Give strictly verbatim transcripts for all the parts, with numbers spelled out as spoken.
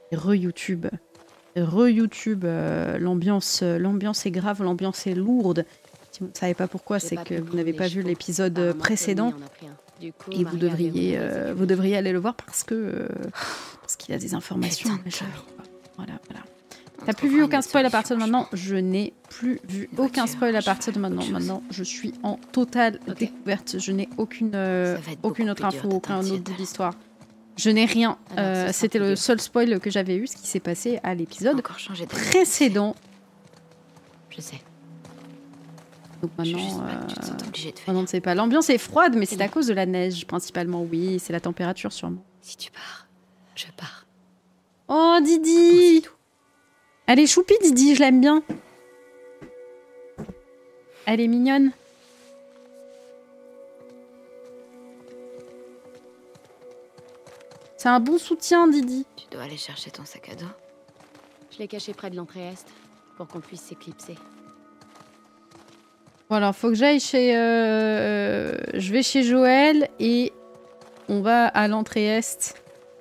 Re-YouTube. Re-YouTube. Euh, l'ambiance l'ambiance est grave, l'ambiance est lourde. Si vous ne savez pas pourquoi, c'est que vous n'avez pas vu l'épisode précédent. Coup, et vous devriez, euh, vous devriez aller le voir parce que euh, parce qu'il y a des informations. Voilà, voilà. T'as plus vu aucun spoil à partir de maintenant? Je n'ai plus vu aucun spoil à partir de maintenant. Maintenant, je suis en totale okay. découverte. Je n'ai aucune, euh, aucune autre info, aucun autre bout d'histoire. Je n'ai rien. Euh, C'était le seul spoil que j'avais eu, ce qui s'est passé à l'épisode précédent. Je sais. Donc maintenant, euh, maintenant on ne sait pas. L'ambiance est froide, mais c'est à cause de la neige principalement. Oui, c'est la température sûrement. Si tu pars, je pars. Oh Didi, elle est choupie Didi, je l'aime bien. Elle est mignonne. C'est un bon soutien Didi. Tu dois aller chercher ton sac à dos. Je l'ai caché près de l'entrée est pour qu'on puisse s'éclipser. Bon alors, faut que j'aille chez... Euh, je vais chez Joël et on va à l'entrée est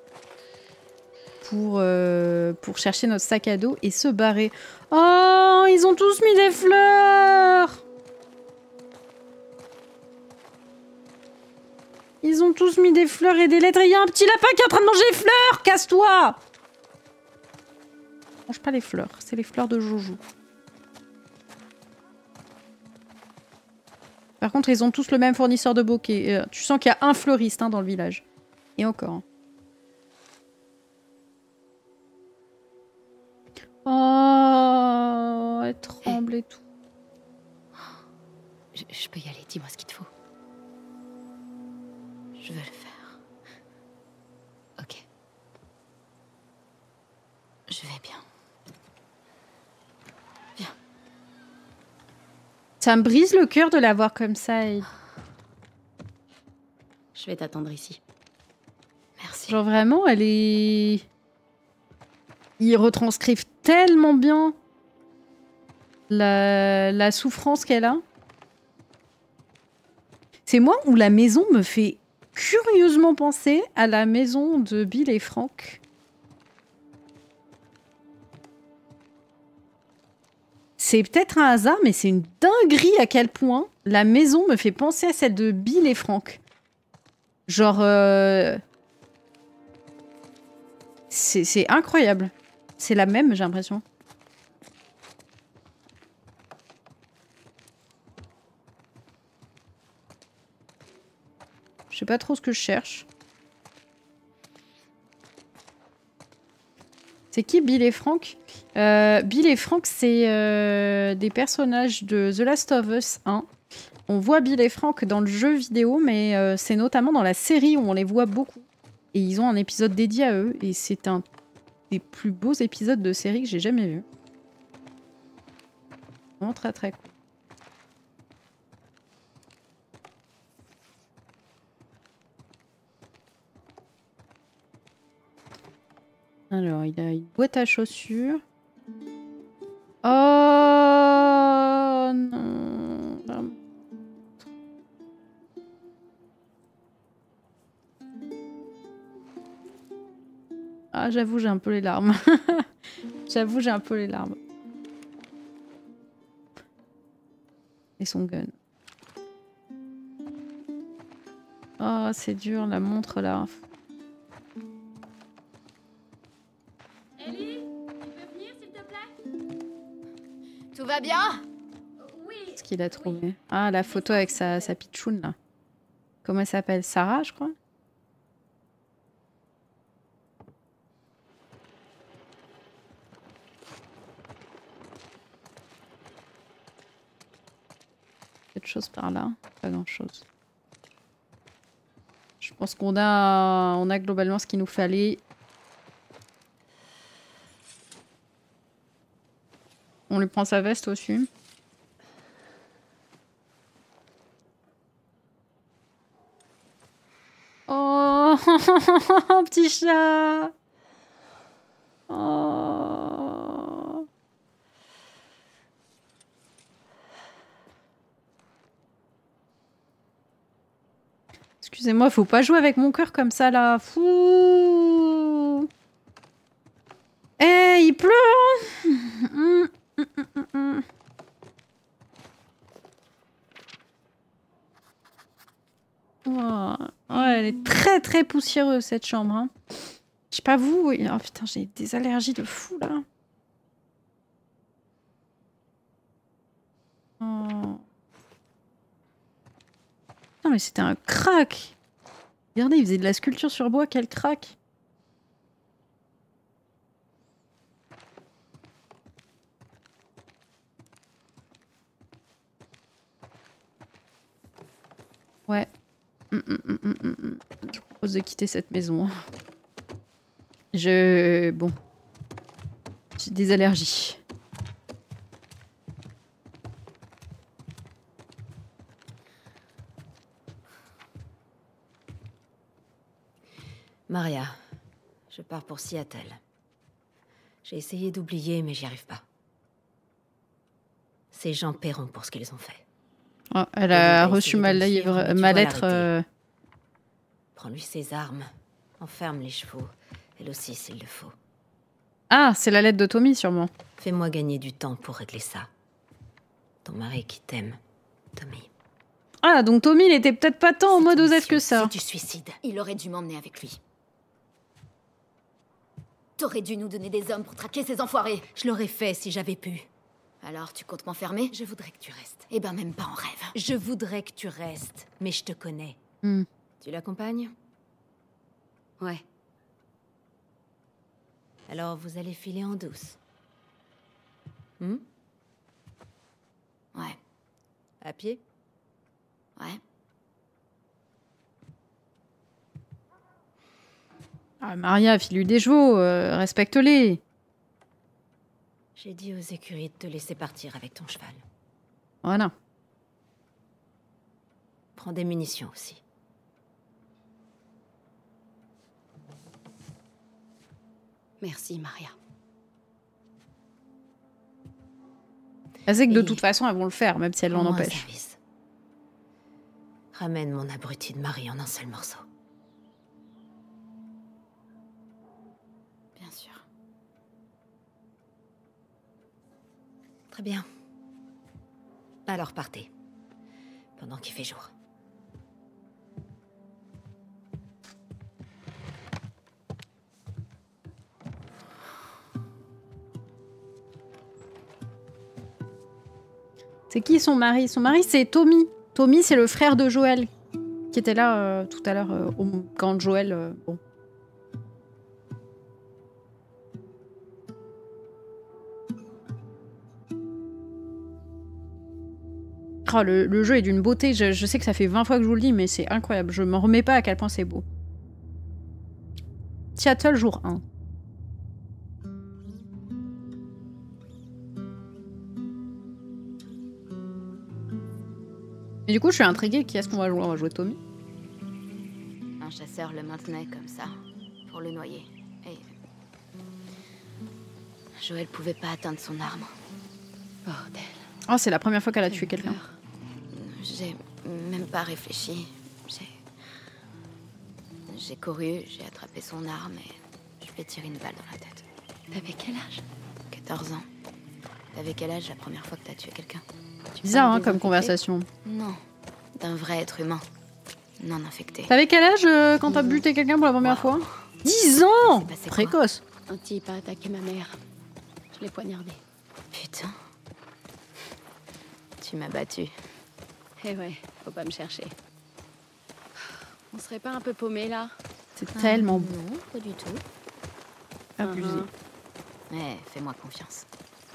pour, euh, pour chercher notre sac à dos et se barrer. Oh, ils ont tous mis des fleurs! Ils ont tous mis des fleurs et des lettres et il y a un petit lapin qui est en train de manger les fleurs! Casse-toi! Mange pas les fleurs, c'est les fleurs de Jojo. Par contre, ils ont tous le même fournisseur de bouquets. Euh, tu sens qu'il y a un fleuriste hein, dans le village. Et encore. Oh, elle tremble et tout. Je, je peux y aller, dis-moi ce qu'il te faut. Je veux le faire. Ok. Je vais bien. Viens. Ça me brise le cœur de la voir comme ça. Et... Je vais t'attendre ici. Merci. Genre vraiment, elle est... Ils retranscrivent tellement bien la, la souffrance qu'elle a. C'est moi où la maison me fait curieusement penser à la maison de Bill et Frank. C'est peut-être un hasard, mais c'est une dinguerie à quel point la maison me fait penser à celle de Bill et Frank. Genre... Euh... C'est incroyable. C'est la même, j'ai l'impression. Je sais pas trop ce que je cherche. C'est qui Bill et Frank? euh, Bill et Frank, c'est euh, des personnages de The Last of Us un. On voit Bill et Frank dans le jeu vidéo, mais euh, c'est notamment dans la série où on les voit beaucoup. Et ils ont un épisode dédié à eux, et c'est un des plus beaux épisodes de série que j'ai jamais vu. Vraiment très très cool. Alors, il a une boîte à chaussures. Oh non. Ah, j'avoue, j'ai un peu les larmes. J'avoue, j'ai un peu les larmes. Et son gun. Oh, c'est dur, la montre là. Ellie, tu peux venir s'il te plaît? Tout va bien? Oui. Qu'est-ce qu'il a trouvé? Ah, la photo avec sa, sa pitchoune là. Comment elle s'appelle? Sarah, je crois? Quelque chose par là, pas grand chose. Je pense qu'on a, on a globalement ce qu'il nous fallait. On lui prend sa veste aussi. Oh, petit chat. Oh. Excusez-moi, faut pas jouer avec mon cœur comme ça là. Fou. très très poussiéreux cette chambre. Hein. Je sais pas vous. Oh putain, j'ai des allergies de fou là. Oh. Non mais c'était un crack. Regardez, il faisait de la sculpture sur bois, quel crack. Ouais. Mm, mm, mm, mm, mm. Je vous propose de quitter cette maison. Je... Bon. J'ai des allergies. Maria, je pars pour Seattle. J'ai essayé d'oublier, mais j'y arrive pas. Ces gens paieront pour ce qu'ils ont fait. Oh, elle a reçu ma, livre, ma lettre. Euh... Prends-lui ses armes. Enferme les chevaux. Elle aussi, s'il le faut. Ah, c'est la lettre de Tommy, sûrement. Fais-moi gagner du temps pour régler ça. Ton mari qui t'aime, Tommy. Ah, donc Tommy, il était peut-être pas tant en mode Osef que ça. C'est du suicide. Il aurait dû m'emmener avec lui. T'aurais dû nous donner des hommes pour traquer ces enfoirés. Je l'aurais fait si j'avais pu. Alors, tu comptes m'enfermer? Je voudrais que tu restes. Eh ben, même pas en rêve. Je voudrais que tu restes, mais je te connais. Mm. Tu l'accompagnes? Ouais. Alors, vous allez filer en douce. Hmm? Ouais. À pied? Ouais. Ah, Maria, file-lui des chevaux, euh, respecte-les. J'ai dit aux écuries de te laisser partir avec ton cheval. Voilà. Prends des munitions aussi. Merci, Maria. Elle sait que de Et toute façon, elles vont le faire, même si elles l'en empêchent. Service. Ramène mon abruti de mari en un seul morceau. Bien sûr. Très bien. Alors partez. Pendant qu'il fait jour. C'est qui son mari? Son mari, c'est Tommy. Tommy, c'est le frère de Joël, qui était là euh, tout à l'heure euh, quand Joël... Euh, bon. Oh, le, le jeu est d'une beauté. Je, je sais que ça fait vingt fois que je vous le dis, mais c'est incroyable. Je m'en remets pas à quel point c'est beau. Seattle, jour un. Et du coup, je suis intriguée. Qui est-ce qu'on va jouer? On va jouer Tommy. Un chasseur le maintenait comme ça, pour le noyer. Et... Joël pouvait pas atteindre son arme. Bordel. Oh, c'est la première fois qu'elle a tué quelqu'un. J'ai même pas réfléchi. J'ai... J'ai couru, j'ai attrapé son arme et je lui ai tiré une balle dans la tête. T'avais quel âge? quatorze ans. T'avais quel âge la première fois que t'as tué quelqu'un? Bizarre, hein, comme conversation. Non, d'un vrai être humain. Non infecté. T'avais quel âge euh, quand t'as buté quelqu'un pour la première wow. fois? dix ans. Précoce. Un type a attaqué ma mère. Je l'ai poignardé. Putain. Tu m'as battu. Eh ouais, faut pas me chercher. On serait pas un peu paumé là? C'est ah, tellement beau. Non, pas du tout. Abusé. Uh-huh. Mais fais-moi confiance.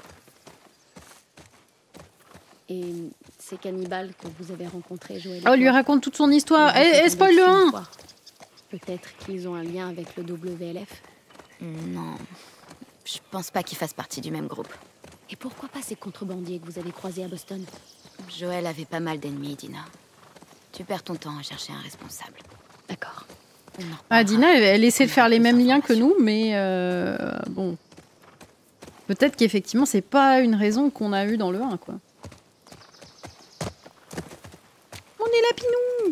Et ces cannibales que vous avez rencontrés, Joël. Oh, lui raconte toute son histoire. Eh, eh spoil le un. Peut-être qu'ils ont un lien avec le W L F. Non, je pense pas qu'ils fassent partie du même groupe. Et pourquoi pas ces contrebandiers que vous avez croisés à Boston? Joël avait pas mal d'ennemis, Dina. Tu perds ton temps à chercher un responsable. D'accord. Ah, Dina, elle essaie de faire les mêmes liens que nous, mais euh, bon. Peut-être qu'effectivement, c'est pas une raison qu'on a eue dans le un, quoi. On est Lapinou!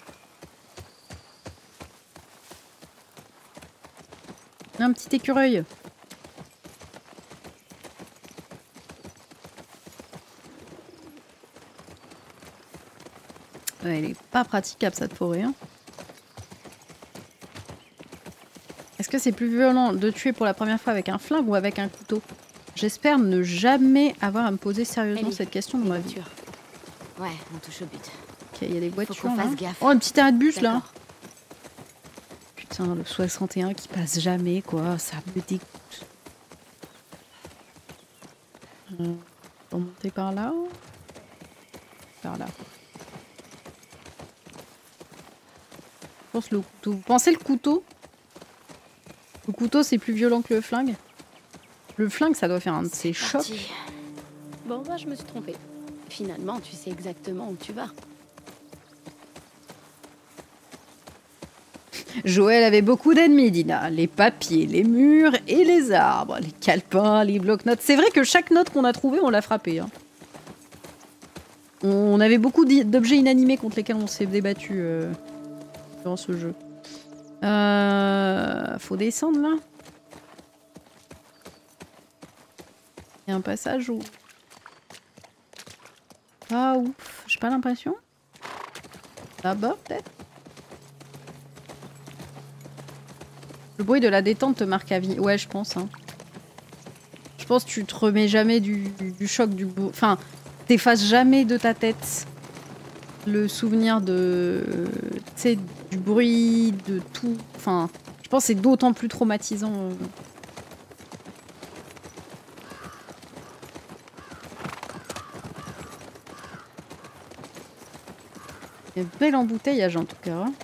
Un petit écureuil. Ouais, elle est pas praticable cette forêt. Hein. que c'est plus violent de tuer pour la première fois avec un flingue ou avec un couteau? J'espère ne jamais avoir à me poser sérieusement Ellie, cette question dans ma vie. Ouais, on touche au but. Ok, il y a des voitures là. Oh, un petit arrêt de bus là. Putain, le soixante et un qui passe jamais quoi, ça me dégoûte. Euh, on va monter par là. Par là. Je pense le couteau. Vous pensez le couteau? Le couteau c'est plus violent que le flingue? Le flingue ça doit faire un de ces chocs. Bon bah je me suis trompée. Finalement tu sais exactement où tu vas. Joël avait beaucoup d'ennemis, Dina. Les papiers, les murs et les arbres. Les calepins, les blocs-notes. C'est vrai que chaque note qu'on a trouvée, on l'a frappée. Hein. On avait beaucoup d'objets inanimés contre lesquels on s'est débattu euh, dans ce jeu. Euh, faut descendre là. Il y a un passage où... Ah ouf, j'ai pas l'impression. Là-bas peut-être. Le bruit de la détente te marque à vie. Ouais, je pense. Hein. Je pense que tu te remets jamais du, du, du choc du... Enfin, t'effaces jamais de ta tête le souvenir de... Tu sais, du bruit, de tout. Enfin, je pense que c'est d'autant plus traumatisant. Euh... Il y a un bel embouteillage en tout cas. Hein.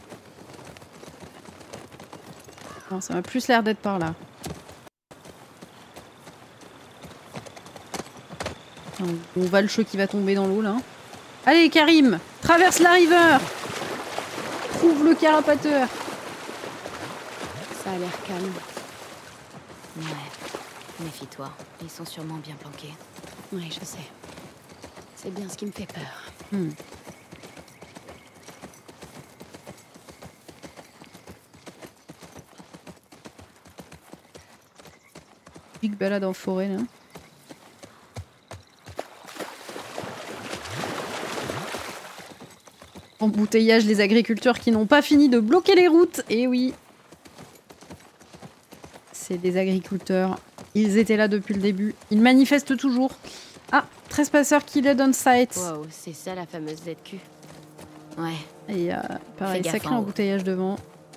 Non, ça m'a plus l'air d'être par là. On va le cheveu qui va tomber dans l'eau là. Allez Karim, traverse la river. Trouve le carapateur. Ça a l'air calme. Ouais, méfie-toi. Ils sont sûrement bien planqués. Oui, je sais. C'est bien ce qui me fait peur. Hmm. Big balade en forêt là. Embouteillage des agriculteurs qui n'ont pas fini de bloquer les routes. Et oui. C'est des agriculteurs. Ils étaient là depuis le début. Ils manifestent toujours. Ah, trespasseur killed on site. Wow, c'est ça la fameuse Z Q. Ouais. Et il y a pareil, sacré embouteillage devant.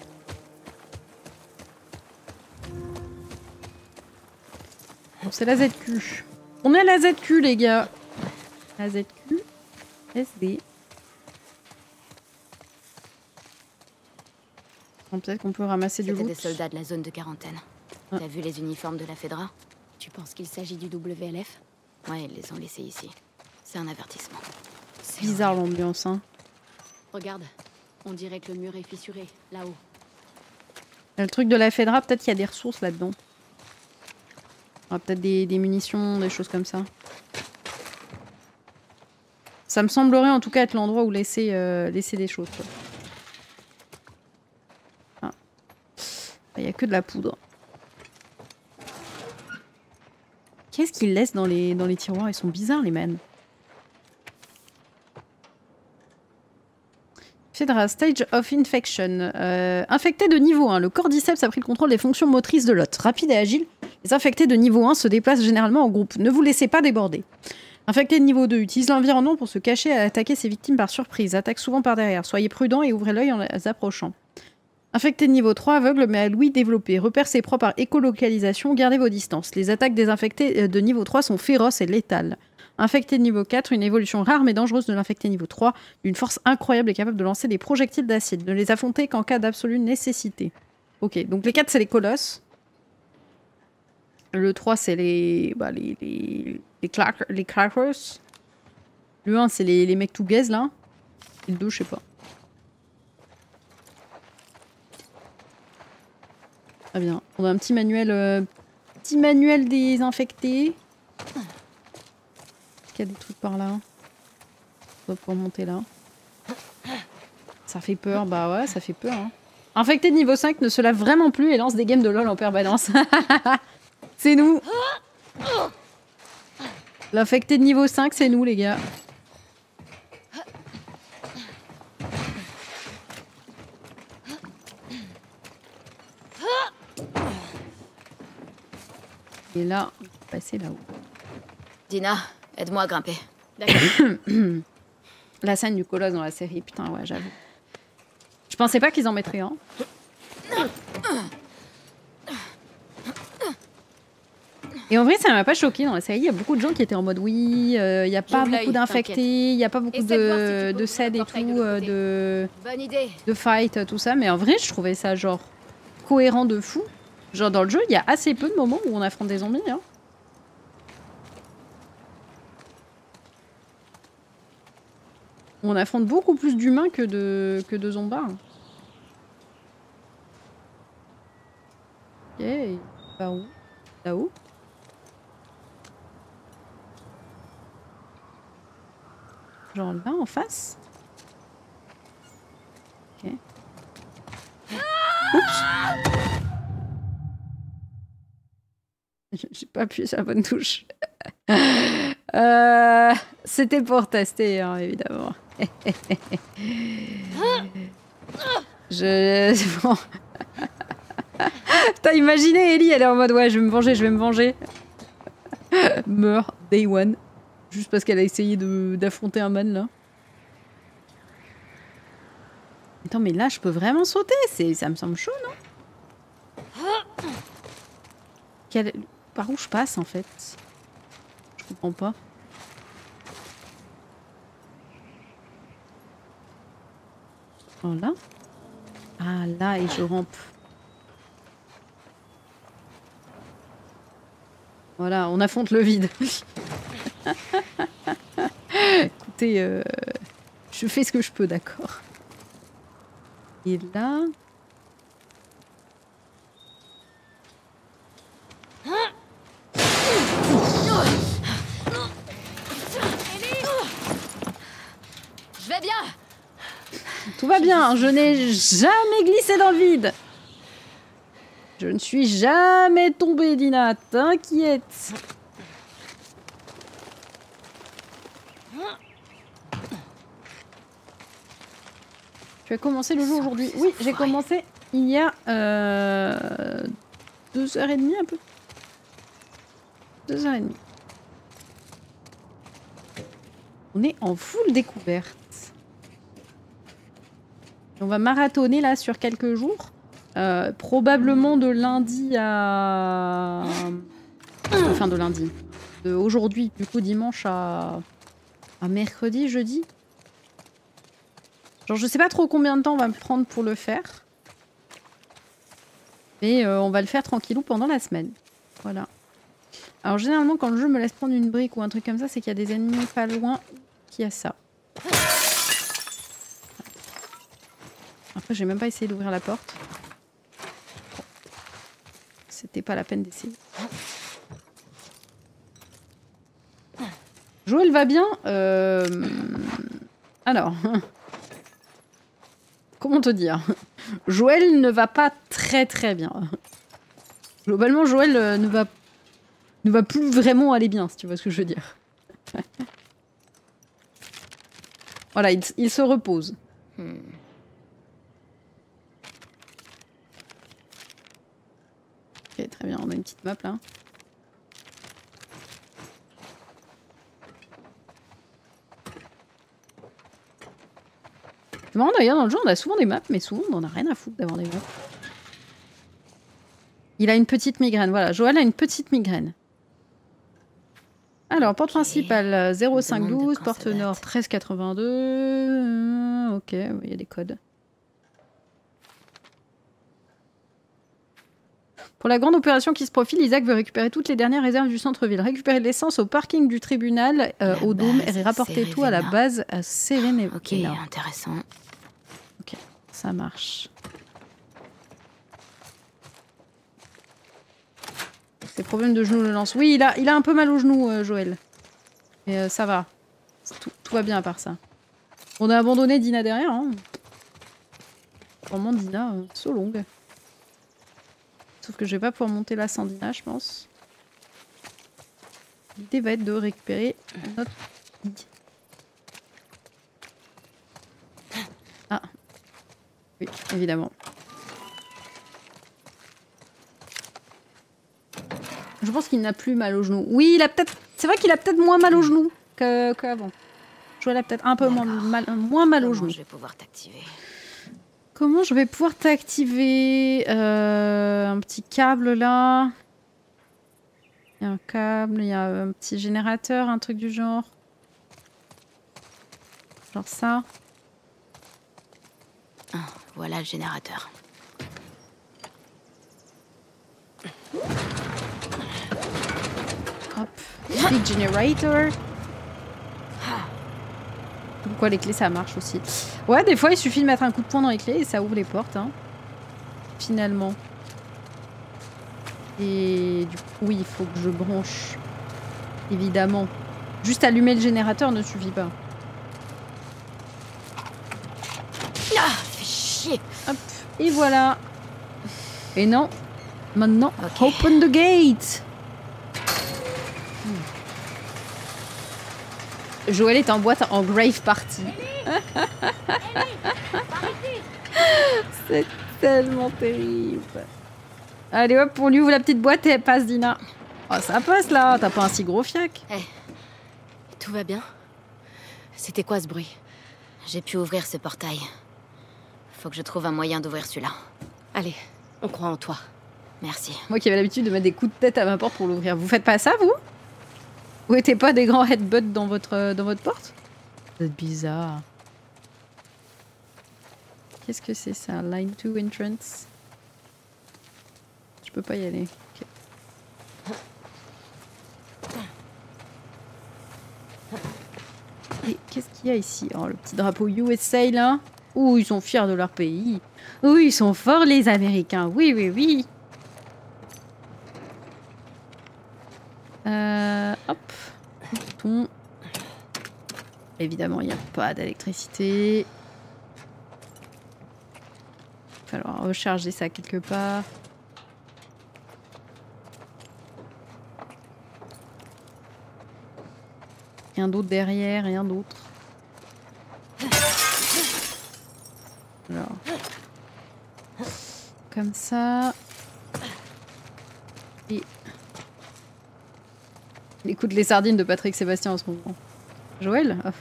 Bon, c'est la Z Q. On est la Z Q, les gars. La Z Q. S D. Bon, peut-être qu'on peut ramasser du loot. C'était des soldats de la zone de quarantaine. Ah. T'as vu les uniformes de la Fedra? Tu penses qu'il s'agit du W L F? Ouais, ils les ont laissés ici. C'est un avertissement. C'est bizarre l'ambiance, hein. Regarde, on dirait que le mur est fissuré, là-haut. Le truc de la Fedra, peut-être qu'il y a des ressources là-dedans. Peut-être des, des munitions, des choses comme ça. Ça me semblerait en tout cas être l'endroit où laisser, euh, laisser des choses. Il ah. n'y a que de la poudre. Qu'est-ce qu'ils laissent dans les, dans les tiroirs? Ils sont bizarres les man. Fedra, Stage of Infection. Euh, infecté de niveau un, le Cordyceps a pris le contrôle des fonctions motrices de l'hôte. Rapide et agile, les infectés de niveau un se déplacent généralement en groupe. Ne vous laissez pas déborder. Infecté de niveau deux, utilise l'environnement pour se cacher et attaquer ses victimes par surprise. Attaque souvent par derrière. Soyez prudent et ouvrez l'œil en les approchant. Infecté de niveau trois, aveugle mais à l'ouïe développée. Repère ses proies par écolocalisation, gardez vos distances. Les attaques des infectés de niveau trois sont féroces et létales. Infecté de niveau quatre, une évolution rare mais dangereuse de l'infecté niveau trois, d'une force incroyable et capable de lancer des projectiles d'acide. Ne les affronter qu'en cas d'absolue nécessité. Ok, donc les quatre c'est les colosses. Le trois c'est les... Bah, les... les... les, clack... les crackers. Le un c'est les... les mecs tout gaze là. Et le deux je sais pas. Très bien. On a un petit manuel... Euh... Petit manuel des infectés. Il y a des trucs par là. On va pouvoir monter là. Ça fait peur, bah ouais, ça fait peur. Hein. Infecté de niveau cinq ne se lave vraiment plus et lance des games de LoL en permanence. C'est nous. L'infecté de niveau cinq, c'est nous les gars. Et là, on va passer là-haut. Dina, aide-moi à grimper. D'accord. La scène du colosse dans la série, putain, ouais, j'avoue. Je pensais pas qu'ils en mettraient un. Et en vrai, ça m'a pas choqué dans la série. Il y a beaucoup de gens qui étaient en mode oui, il euh, n'y a pas beaucoup d'infectés, il n'y a pas beaucoup de, de, de scènes et tout, euh, de, de fight, tout ça. Mais en vrai, je trouvais ça genre cohérent de fou. Genre dans le jeu, il y a assez peu de moments où on affronte des zombies. Hein. On affronte beaucoup plus d'humains que de, que de zombards. Ok, par où? Là-haut? Genre là, en face? Ok. Oups! J'ai pas appuyé sur la bonne touche. euh, C'était pour tester, hein, évidemment. Je... Bon. Putain, imaginez Ellie, elle est en mode ouais, je vais me venger, je vais me venger. Meurt, day one. Juste parce qu'elle a essayé d'affronter un man, là. Attends, mais là, je peux vraiment sauter. Ça me semble chaud, non? Quel... Par où je passe, en fait? Je comprends pas. Oh, là? Ah, là, et je rampe. Voilà, on affronte le vide. Écoutez, euh, je fais ce que je peux, d'accord. Et là... Je vais bien. Tout va bien, je n'ai jamais glissé dans le vide. Je ne suis jamais tombée, Dina, t'inquiète. Tu as commencé le jeu aujourd'hui? Oui, j'ai commencé il y a euh, deux heures et demie un peu. Deux heures et demie. On est en full découverte. On va marathonner là sur quelques jours. Euh, probablement de lundi à... Enfin de lundi. De aujourd'hui, du coup dimanche à... à mercredi, jeudi. Genre je sais pas trop combien de temps on va me prendre pour le faire. Mais euh, on va le faire tranquillou pendant la semaine. Voilà. Alors généralement quand le jeu me laisse prendre une brique ou un truc comme ça, c'est qu'il y a des ennemis pas loin qui a ça. Après j'ai même pas essayé d'ouvrir la porte. C'était pas la peine d'essayer. Joël va bien euh... Alors... Comment te dire? Joël ne va pas très très bien. Globalement, Joël euh, ne va ne va plus vraiment aller bien, si tu vois ce que je veux dire. Voilà, il, il se repose. Hmm. Ok, très bien, on a une petite map là. C'est marrant d'ailleurs, dans le jeu, on a souvent des maps, mais souvent on en a rien à foutre d'avoir des maps. Il a une petite migraine, voilà. Joël a une petite migraine. Alors, porte okay. principale zéro cinq douze, porte nord treize quatre-vingt-deux. Euh, ok, il y a des codes. Pour la grande opération qui se profile, Isaac veut récupérer toutes les dernières réserves du centre-ville. Récupérer de l'essence au parking du tribunal, euh, au dôme, et rapporter tout à la base à Serena. Ok, intéressant. Ok, ça marche. Des problèmes de genoux le lance. Oui, il a, il a un peu mal au genou, euh, Joël. Mais euh, ça va. Tout, tout va bien à part ça. On a abandonné Dina derrière. Hein. Vraiment, Dina, euh, so longue. Sauf que je vais pas pouvoir monter là sans Dina, je pense. L'idée va être de récupérer notre... Ah. Oui, évidemment. Je pense qu'il n'a plus mal au genou. Oui, il a peut-être. C'est vrai qu'il a peut-être moins mal au genou qu'avant. Joël a peut-être un peu moins mal, moins mal au genou. Je vais pouvoir t'activer. Comment je vais pouvoir t'activer euh, un petit câble là. Il y a un câble, il y a un petit générateur, un truc du genre. Genre ça. Ah, voilà le générateur. Hop. Big generator. Pourquoi les clés ça marche aussi. Ouais, des fois il suffit de mettre un coup de poing dans les clés et ça ouvre les portes. Hein. Finalement. Et du coup, oui, il faut que je branche. Évidemment. Juste allumer le générateur ne suffit pas. Ah, fais chier. Hop. Et voilà. Et non. Maintenant, okay. Open the gate. Joël est en boîte en grave party. C'est tellement terrible. Allez hop, on lui ouvre la petite boîte et elle passe, Dina. Oh, ça passe là, t'as pas un si gros fiac. Hey. Tout va bien? C'était quoi ce bruit? J'ai pu ouvrir ce portail. Faut que je trouve un moyen d'ouvrir celui-là. Allez, on croit en toi. Merci. Moi qui avais l'habitude de mettre des coups de tête à ma porte pour l'ouvrir. Vous faites pas ça, vous? Vous mettez pas des grands headbutts dans votre, dans votre porte? C'est bizarre. Qu'est-ce que c'est ça? Line two entrance. Je peux pas y aller. Okay. Et qu'est-ce qu'il y a ici? Oh, le petit drapeau U S A là. Ouh, ils sont fiers de leur pays. Ouh, ils sont forts les Américains. Oui, oui, oui. Euh, hop. Bouton. Évidemment, il n'y a pas d'électricité. Il va falloir recharger ça quelque part. Rien d'autre derrière, rien d'autre. Alors. Comme ça. Et... il écoute les sardines de Patrick Sébastien en ce moment. Joël? Oh.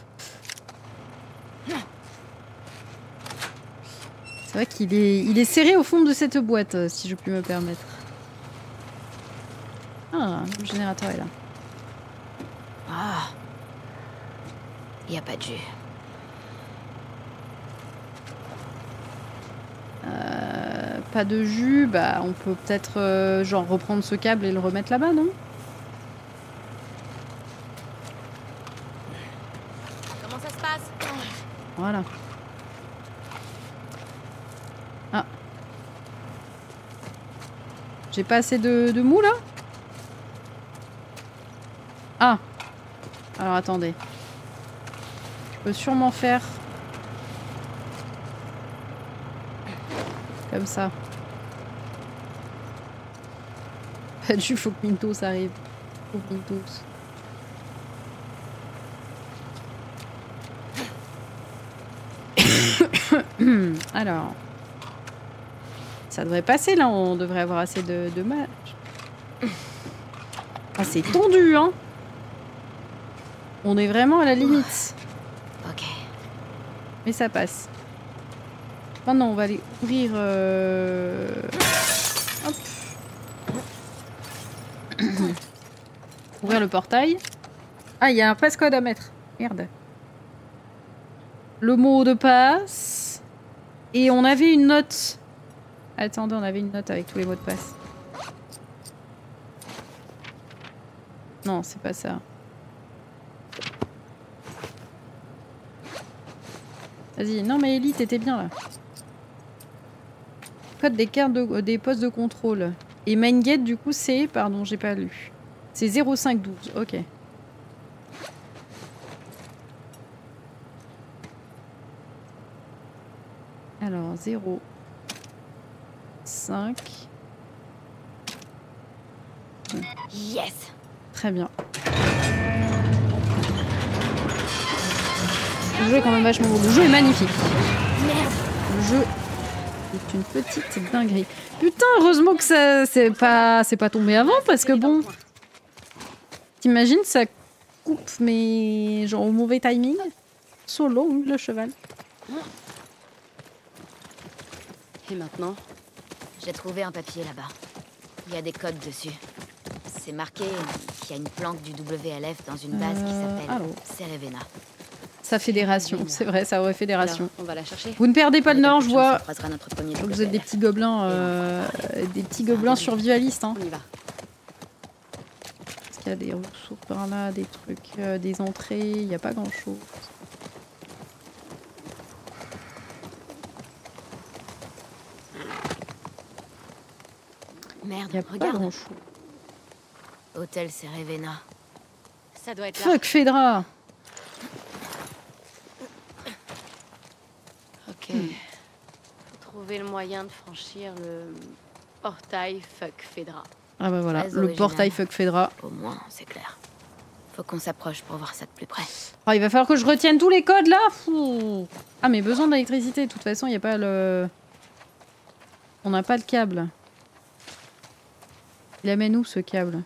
C'est vrai qu'il est, il est serré au fond de cette boîte, si je puis me permettre. Ah, le générateur est là. Ah. Il n'y a pas de jus. Euh, pas de jus, bah on peut peut-être euh, genre reprendre ce câble et le remettre là-bas, non? Comment ça se passe? Voilà. Ah. J'ai pas assez de, de mou là? Ah. Alors attendez. Je peux sûrement faire... comme ça. Pas de jus, faut que Mintos arrive. Faut que Mintos. Alors. Ça devrait passer là, on devrait avoir assez de, de match. Ah, c'est tendu, hein. On est vraiment à la limite. Ok. Mais ça passe. Maintenant, on va aller ouvrir... Euh... Hop. Ouvrir le portail. Ah, il y a un passcode à mettre. Merde. Le mot de passe. Et on avait une note. Attendez, on avait une note avec tous les mots de passe. Non, c'est pas ça. Vas-y, non mais Ellie, t'étais bien là. Code des cartes de, des postes de contrôle. Et main gate, du coup, c'est... Pardon, j'ai pas lu. C'est zéro cinq douze, ok. Alors, zéro cinq. Yes. Très bien. Le jeu est quand même vachement beau. Le jeu est magnifique. Merde. Le jeu C'est une petite dinguerie. Putain, heureusement que ça c'est pas c'est pas tombé avant parce que bon. T'imagines ça coupe mais genre au mauvais timing. So long le cheval. Et maintenant? J'ai trouvé un papier là-bas. Il y a des codes dessus. C'est marqué qu'il y a une planque du W L F dans une base euh, qui s'appelle Cerevena. Sa fédération, c'est vrai, sa vraie fédération. Alors, on va la chercher. Vous ne perdez pas le nord, je vois. Notre premier vous êtes des petits gobelins, euh, des petits gobelins survivalistes. Hein. On y va. Est-ce qu'il y a des ressources par là, des trucs, euh, des entrées? Il n'y a pas grand-chose. Merde, il n'y a regarde. Pas grand-chose. Hôtel Cerevena. Ça doit être là. Fuck Fedra. Ok. Hmm. Faut trouver le moyen de franchir le portail Fuck Fedra. Ah bah voilà, le portail Fuck Fedra. Au moins, c'est clair. Faut qu'on s'approche pour voir ça de plus près. Oh, il va falloir que je retienne tous les codes là. Fou. Ah mais besoin d'électricité, de toute façon il n'y a pas le... On n'a pas le câble. Il amène où ce câble?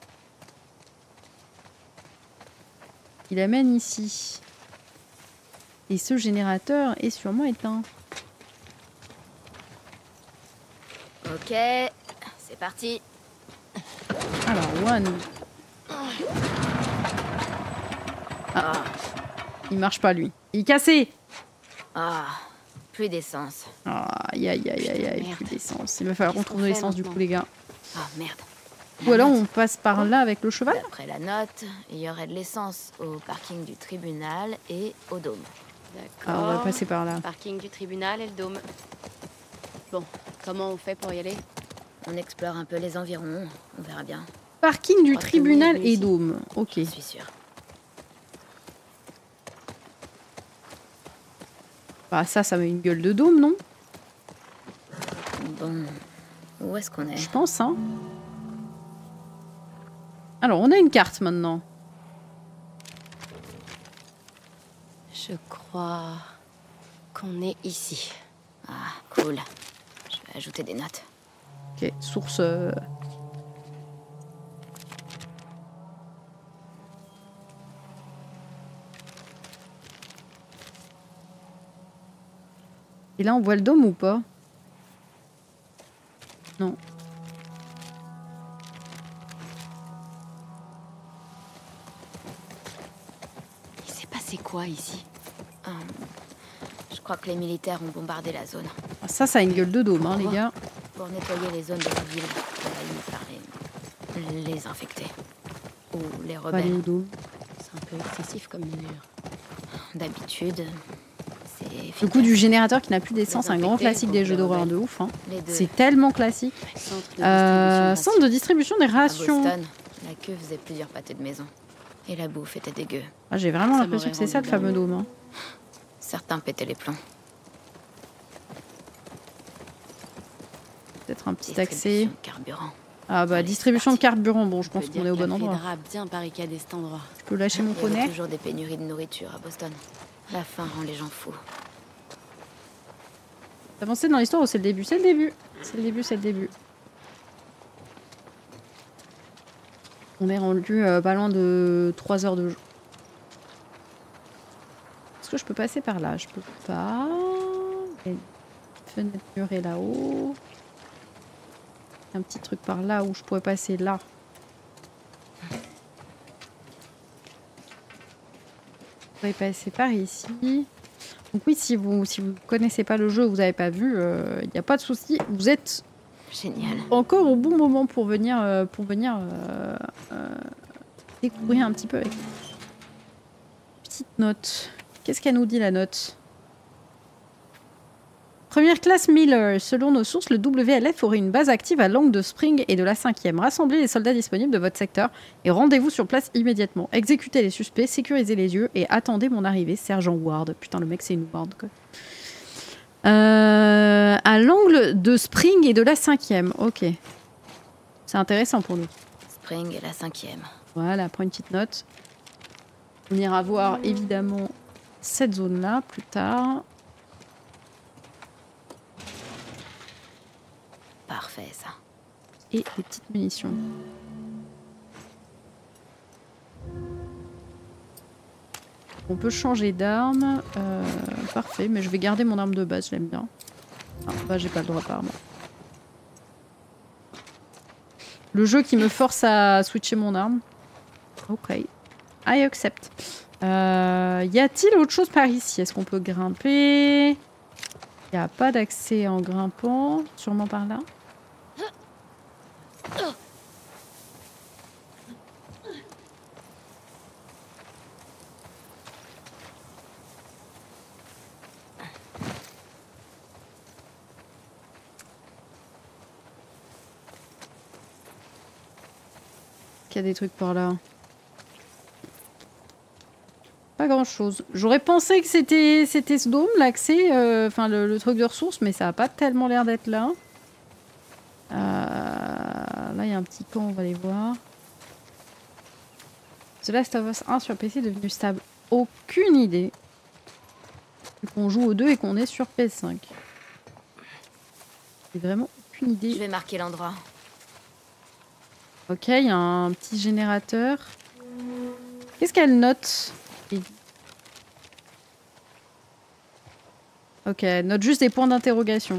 Il amène ici. Et ce générateur est sûrement éteint. Ok, c'est parti. Alors, one. Ah, il marche pas lui. Il est cassé. Ah, plus d'essence. Ah, aïe aïe aïe aïe aïe, plus d'essence. Il va falloir qu'on trouve de l'essence du coup les gars. Ah merde. Ou alors on passe par là avec le cheval. Après la note, il y aurait de l'essence au parking du tribunal et au dôme. Ah, on va passer par là. Parking du tribunal et le dôme. Bon, comment on fait pour y aller? On explore un peu les environs, on verra bien. Parking du tribunal et dôme, ok. Je suis sûre. Bah ça, ça met une gueule de dôme, non? Bon, où est-ce qu'on est? Je pense, hein. Alors, on a une carte maintenant. Je crois qu'on est ici. Ah, cool. Je vais ajouter des notes. Ok, source... Euh... Et là, on voit le dôme ou pas? Non. Il s'est passé quoi ici? hum, Je crois que les militaires ont bombardé la zone. Ah, ça, ça a une gueule de dôme, hein, les gars. Pour nettoyer les zones de la ville envahies par les... les infectés. Ou les rebelles. C'est un peu excessif comme mesure. D'habitude... Le coup du générateur qui n'a plus d'essence, un grand classique des jeux d'horreur de ouf. Hein. C'est tellement classique. Centre de, euh, centre de distribution des rations. À Boston, la queue faisait plusieurs pâtés de maison. Et la bouffe était dégueu. Ah, j'ai vraiment l'impression que c'est ça le fameux dôme. Hein. Certains pétaient les plombs. Peut-être un petit accès. De carburant. Ah bah, distribution de carburant. Bon, je pense qu'on est au bon endroit. Bien barricadé cet endroit. Je peux lâcher mon poney. Il y a toujours des pénuries de nourriture à Boston. La faim rend les gens fous. Avancer dans l'histoire ou c'est le début? C'est le début. C'est le début, c'est le début. On est rendu euh, pas loin de trois heures de jeu. Est-ce que je peux passer par là? Je peux pas. Il y a une fenêtre murée là-haut. Un petit truc par là où je pourrais passer là. Je pourrais passer par ici. Donc oui, si vous si vous connaissez pas le jeu, vous n'avez pas vu, il euh, n'y a pas de souci. Vous êtes génial. Encore au bon moment pour venir euh, pour venir euh, euh, découvrir un petit peu. Avec petite note. Qu'est-ce qu'elle nous dit la note? Première classe Miller. Selon nos sources, le W L F aurait une base active à Long de Spring et de la cinquième. Rassemblez les soldats disponibles de votre secteur et rendez-vous sur place immédiatement. Exécutez les suspects, sécurisez les lieux et attendez mon arrivée, sergent Ward. Putain, le mec, c'est une Ward, quoi. Euh, à l'angle de Spring et de la cinquième. Ok. C'est intéressant pour nous. Spring et la cinquième. Voilà, prends une petite note. On ira voir évidemment cette zone-là plus tard. et des petites munitions. On peut changer d'arme. Euh, parfait, mais je vais garder mon arme de base, je l'aime bien. Ah, bah j'ai pas le droit apparemment. Le jeu qui me force à switcher mon arme. Ok. I accept. Euh, y a-t-il autre chose par ici? Est-ce qu'on peut grimper? Il n'y a pas d'accès en grimpant. Sûrement par là. Il y a des trucs par là. Pas grand chose. J'aurais pensé que c'était c'était ce dôme, l'accès, enfin euh, le, le truc de ressources, mais ça a pas tellement l'air d'être là. Euh, là, il y a un petit camp, on va aller voir. The Last of Us un sur P C est devenu stable. Aucune idée. Qu'on joue aux deux et qu'on est sur P S cinq. J'ai vraiment aucune idée. Je vais marquer l'endroit. Ok, il y a un petit générateur. Qu'est-ce qu'elle note? Ok, elle note juste des points d'interrogation.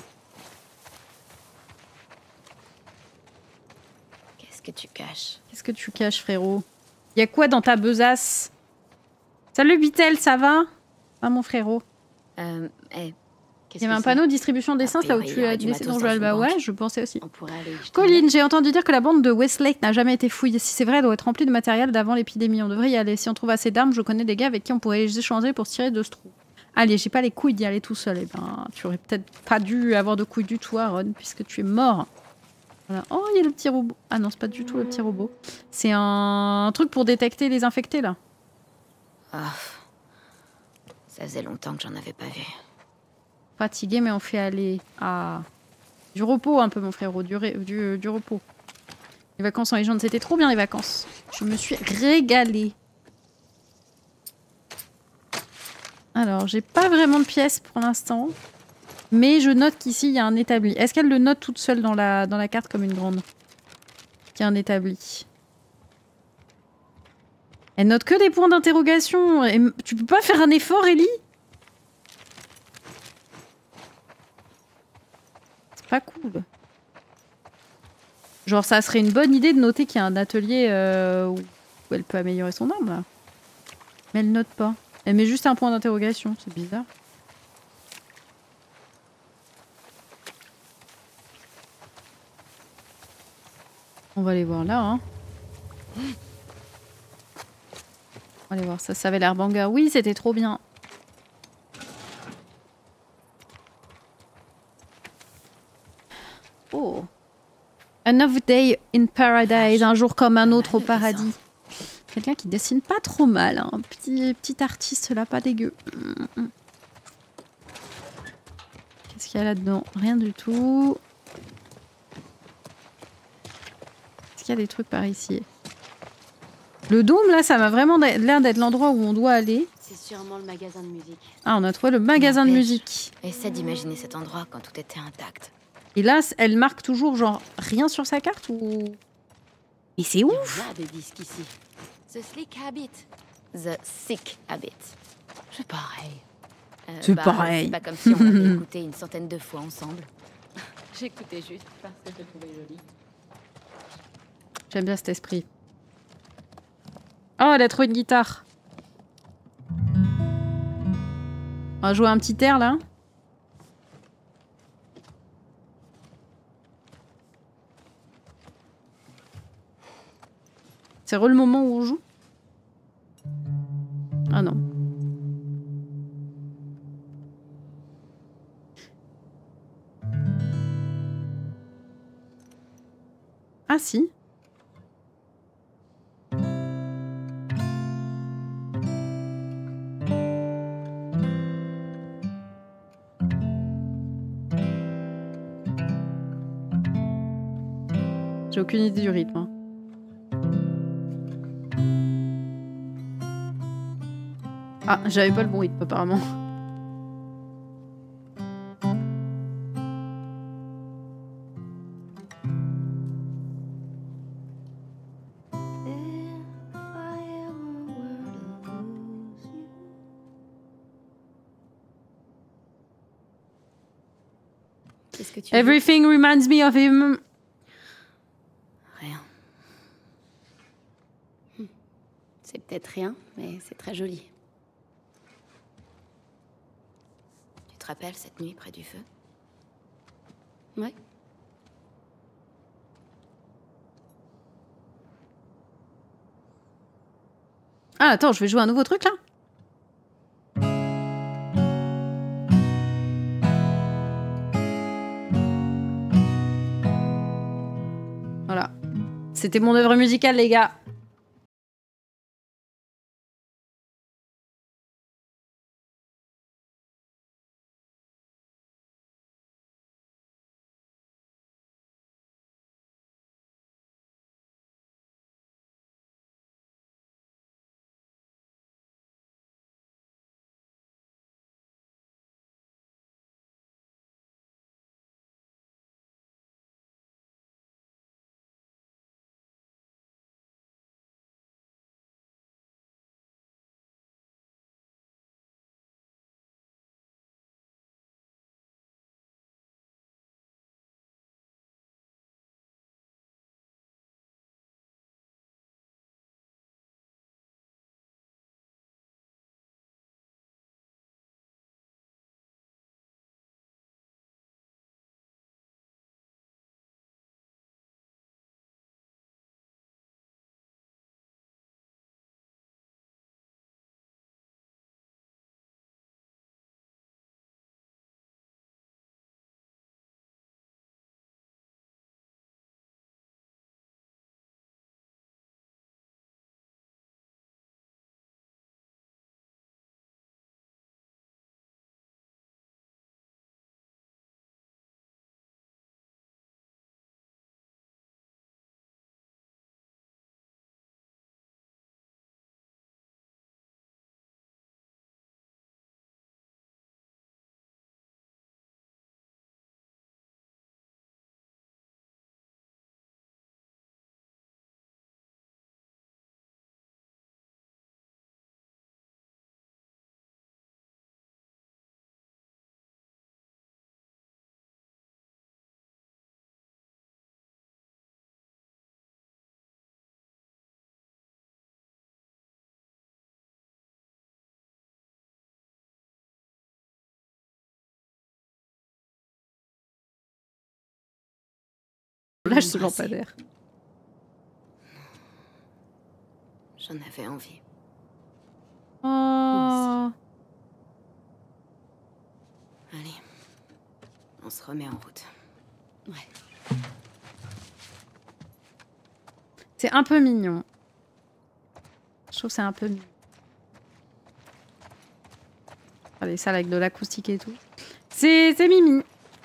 Qu'est-ce que tu caches? Qu'est-ce que tu caches, frérot? Y a quoi dans ta besace? Salut Bitel, ça va? Ah mon frérot. Euh, hey. Il y avait un panneau de distribution d'essence là où tu as laissé ton jeu. Bah ouais, je pensais aussi. Aller, Colline, j'ai entendu dire que la bande de Westlake n'a jamais été fouillée. Si c'est vrai, elle doit être remplie de matériel d'avant l'épidémie. On devrait y aller. Si on trouve assez d'armes, je connais des gars avec qui on pourrait les échanger pour se tirer de ce trou. Allez, j'ai pas les couilles d'y aller tout seul. Eh ben, tu aurais peut-être pas dû avoir de couilles du tout, Aaron, puisque tu es mort. Voilà. Oh, il y a le petit robot. Ah non, c'est pas du tout le petit robot. C'est un... un truc pour détecter les infectés, là. Oh. Ça faisait longtemps que j'en avais pas vu. Fatigué, mais on fait aller à du repos un peu, mon frérot, du, ré... du, du repos. Les vacances en légende, c'était trop bien les vacances. Je me suis régalée. Alors, j'ai pas vraiment de pièces pour l'instant, mais je note qu'ici il y a un établi. Est-ce qu'elle le note toute seule dans la, dans la carte comme une grande? Qu'il y a un établi. Elle note que des points d'interrogation. Tu peux pas faire un effort, Ellie? Pas cool. Genre ça serait une bonne idée de noter qu'il y a un atelier euh, où elle peut améliorer son arme là. Mais elle note pas. Elle met juste un point d'interrogation, c'est bizarre. On va aller voir là hein. On va aller voir ça, ça avait l'air banger. Oui, c'était trop bien. Oh. Another day in paradise, un jour comme un autre au paradis. Quelqu'un qui dessine pas trop mal, hein. Petit, petit artiste là, pas dégueu. Qu'est-ce qu'il y a là-dedans? Rien du tout. Est-ce qu'il y a des trucs par ici? Le dôme là, ça m'a vraiment l'air d'être l'endroit où on doit aller. C'est sûrement le magasin de musique. Ah, on a trouvé le magasin de musique. Essaie d'imaginer cet endroit quand tout était intact. Et là, elle marque toujours genre rien sur sa carte ou... Et c'est ouf! Il y a des disques ici. The Slick Habit. The Sick Habit. C'est pareil. Euh, c'est bah, pareil. C'est pas comme si on l'avait écouté une centaine de fois ensemble. J'écoutais juste parce que je le trouvais joli. J'aime bien cet esprit. Oh, elle a trouvé une guitare. On va jouer un petit air là. C'est re le moment où on joue? Ah non. Ah si. J'ai aucune idée du rythme. Hein. Ah, j'avais pas le bon rythme apparemment. C'est ce que tu Everything veux. Reminds me of him. Rien. Hmm. C'est peut-être rien, mais c'est très joli. Tu te rappelles cette nuit près du feu? Ouais. Ah, attends, je vais jouer un nouveau truc là? Voilà. C'était mon œuvre musicale, les gars. Lâche ce lampadaire. J'en avais envie. Oh. Allez, on se remet en route. Ouais. C'est un peu mignon. Je trouve que c'est un peu mignon. Regardez ça avec de l'acoustique et tout. C'est Mimi.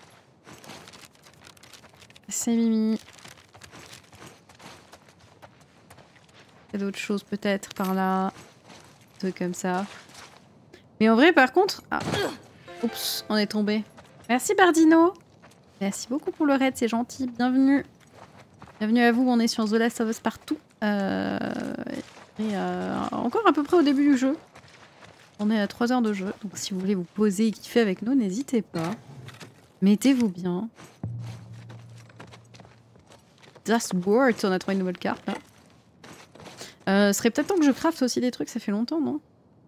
C'est Mimi. Il y a d'autres choses peut-être par là. Un truc comme ça. Mais en vrai par contre... Ah. Oups, on est tombé. Merci Bardino. Merci beaucoup pour le raid, c'est gentil. Bienvenue. Bienvenue à vous, on est sur The Last of Us partout. Euh... Et euh... encore à peu près au début du jeu. On est à trois heures de jeu, donc si vous voulez vous poser et kiffer avec nous, n'hésitez pas. Mettez-vous bien. That's Word, on a trouvé une nouvelle carte là. Euh, ce serait peut-être temps que je craft aussi des trucs, ça fait longtemps, non?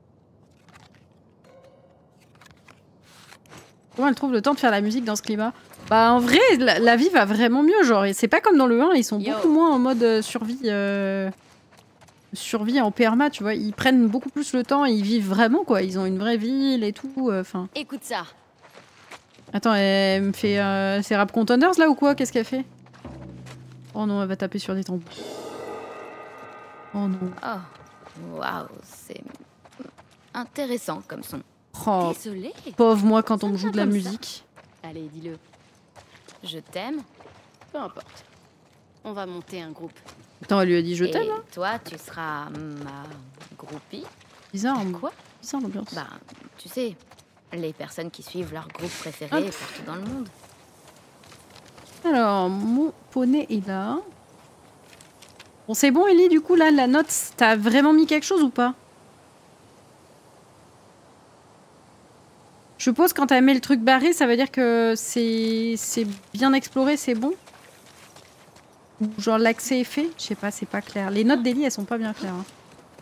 Comment elle trouve le temps de faire la musique dans ce climat? Bah en vrai, la, la vie va vraiment mieux, genre, c'est pas comme dans le un, ils sont Yo. beaucoup moins en mode euh, survie... Euh... survie en perma, tu vois, ils prennent beaucoup plus le temps et ils vivent vraiment, quoi. Ils ont une vraie ville et tout, enfin... Euh, Écoute ça. Attends, elle me fait... Euh, c'est Rap Contenders, là, ou quoi? Qu'est-ce qu'elle fait? Oh non, elle va taper sur des tambours. Oh non. Oh, waouh, c'est... intéressant comme son. Oh, désolée. Pauvre moi quand on me joue de la musique. Ça. Allez, dis-le. Je t'aime. Peu importe. On va monter un groupe. Attends, elle lui a dit je t'aime, hein. Toi, tu seras ma groupie. Bizarre. Quoi? Bizarre l'ambiance. Bah, tu sais, les personnes qui suivent leur groupe préféré Hop. partout dans le monde. Alors, mon poney est là. Bon, c'est bon, Ellie, du coup, là, la note, t'as vraiment mis quelque chose ou pas? Je suppose quand t'as mis le truc barré, ça veut dire que c'est bien exploré, c'est bon? Ou genre l'accès est fait? Je sais pas, c'est pas clair. Les notes d'Ellie, elles sont pas bien claires. Hein.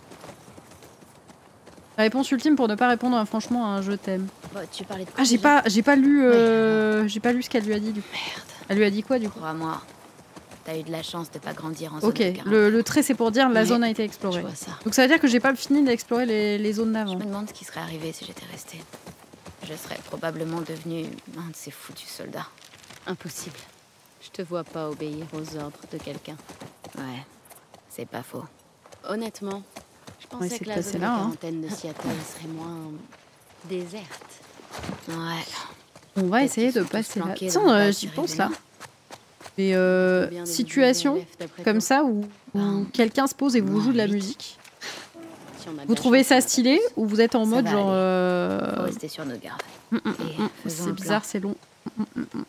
La réponse ultime pour ne pas répondre hein, franchement à un je t'aime. Bon, tu parlais de quoi? Ah, j'ai pas, j'ai pas lu, euh, ouais, j'ai pas lu ce qu'elle lui a dit du coup. Merde. Elle lui a dit quoi du coup? Crois-moi, t'as eu de la chance de pas grandir en zone Ok, de quarantaine. le, le trait c'est pour dire la ouais, zone a été explorée. Je vois ça. Donc ça veut dire que j'ai pas fini d'explorer les, les zones d'avant. Je me demande ce qui serait arrivé si j'étais restée. Je serais probablement devenue un de ces foutus soldats. Impossible. Je te vois pas obéir aux ordres de quelqu'un. Ouais, c'est pas faux. Honnêtement, je pensais ouais, que la zone là, de hein. quarantaine de Seattle serait moins déserte. Ouais. On va essayer de passer là. Tiens, euh, j'y pense là. Mais euh, situation comme ça où, où quelqu'un se pose et vous joue de la musique. Vous trouvez ça stylé ou vous êtes en mode genre... Euh... Faut rester sur nos gardes. Mm, mm, mm, c'est bizarre, c'est long. Mm, mm, mm.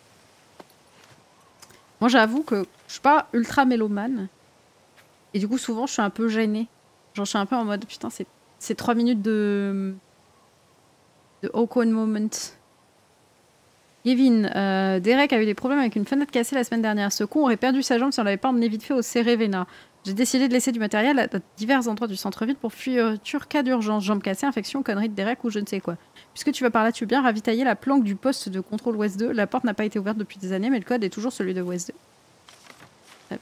Moi j'avoue que je suis pas ultra mélomane. Et du coup souvent je suis un peu gênée. Genre je suis un peu en mode putain c'est trois minutes de... de awkward moment. Kevin, euh, Derek a eu des problèmes avec une fenêtre cassée la semaine dernière. Ce con aurait perdu sa jambe si on l'avait pas emmené vite fait au Cerevena. J'ai décidé de laisser du matériel à divers endroits du centre-ville pour futur cas d'urgence. Jambe cassée, infection, connerie de Derek ou je ne sais quoi. Puisque tu vas par là, tu veux bien ravitailler la planque du poste de contrôle Ouest deux. La porte n'a pas été ouverte depuis des années, mais le code est toujours celui de Ouest deux. Ouais.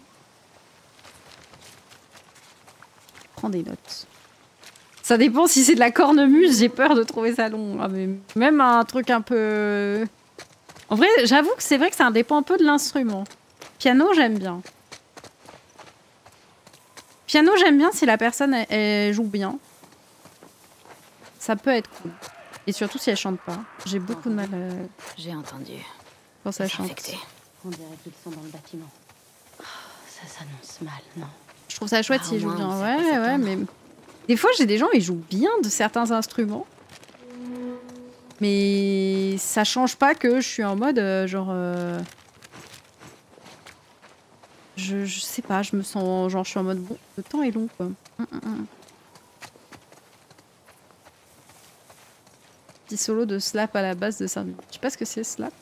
Prends des notes. Ça dépend si c'est de la cornemuse, j'ai peur de trouver ça long. Ah, mais même un truc un peu... En vrai, j'avoue que c'est vrai que ça dépend un peu de l'instrument. Piano, j'aime bien. Piano, j'aime bien si la personne elle, elle joue bien. Ça peut être cool. Et surtout si elle chante pas. J'ai beaucoup de mal à... J'ai entendu. Quand ça chante. On dirait qu'ils sont dans le bâtiment. Oh, ça s'annonce mal, non? Je trouve ça chouette ah, s'ils jouent bien. Ouais, ouais, ouais, mais... Des fois, j'ai des gens, ils jouent bien de certains instruments. Mais ça change pas que je suis en mode euh, genre... Euh... Je, je sais pas, je me sens... Genre, je suis en mode... Bon, le temps est long, quoi. Mm, mm, mm. Petit solo de slap à la base de cinq minutes. Je sais pas ce que c'est, slap.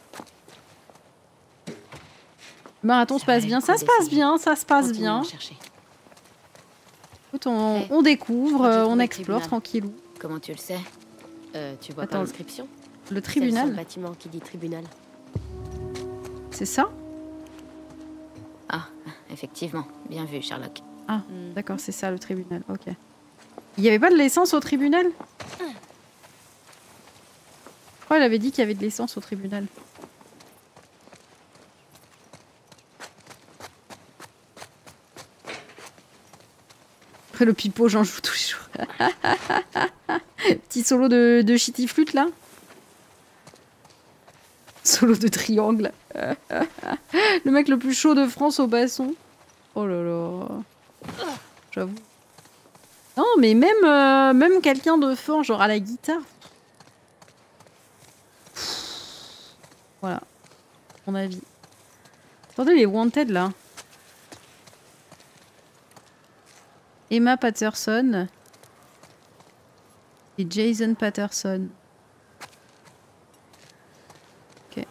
Le marathon se passe bien. Ça se passe bien, ça se passe bien. Écoute, on, on découvre, euh, on explore tranquillou. Comment tu le sais? euh, Tu vois Attends, pas l'inscription? Le tribunal? C'est le bâtiment qui dit tribunal. C'est ça? Ah, effectivement. Bien vu, Sherlock. Ah, mm. D'accord, c'est ça le tribunal. Ok. Il y avait pas de l'essence au tribunal? Je crois qu'elle avait dit qu'il y avait de l'essence au tribunal. Après le pipeau, j'en joue tous les jours. Petit solo de, de shitty flûte là. Solo de triangle. Le mec le plus chaud de France au basson. Oh là là. J'avoue. Non mais même, euh, même quelqu'un de fort, genre à la guitare. Voilà. À mon avis. Attendez les Wanted là. Emma Patterson et Jason Patterson. Ok.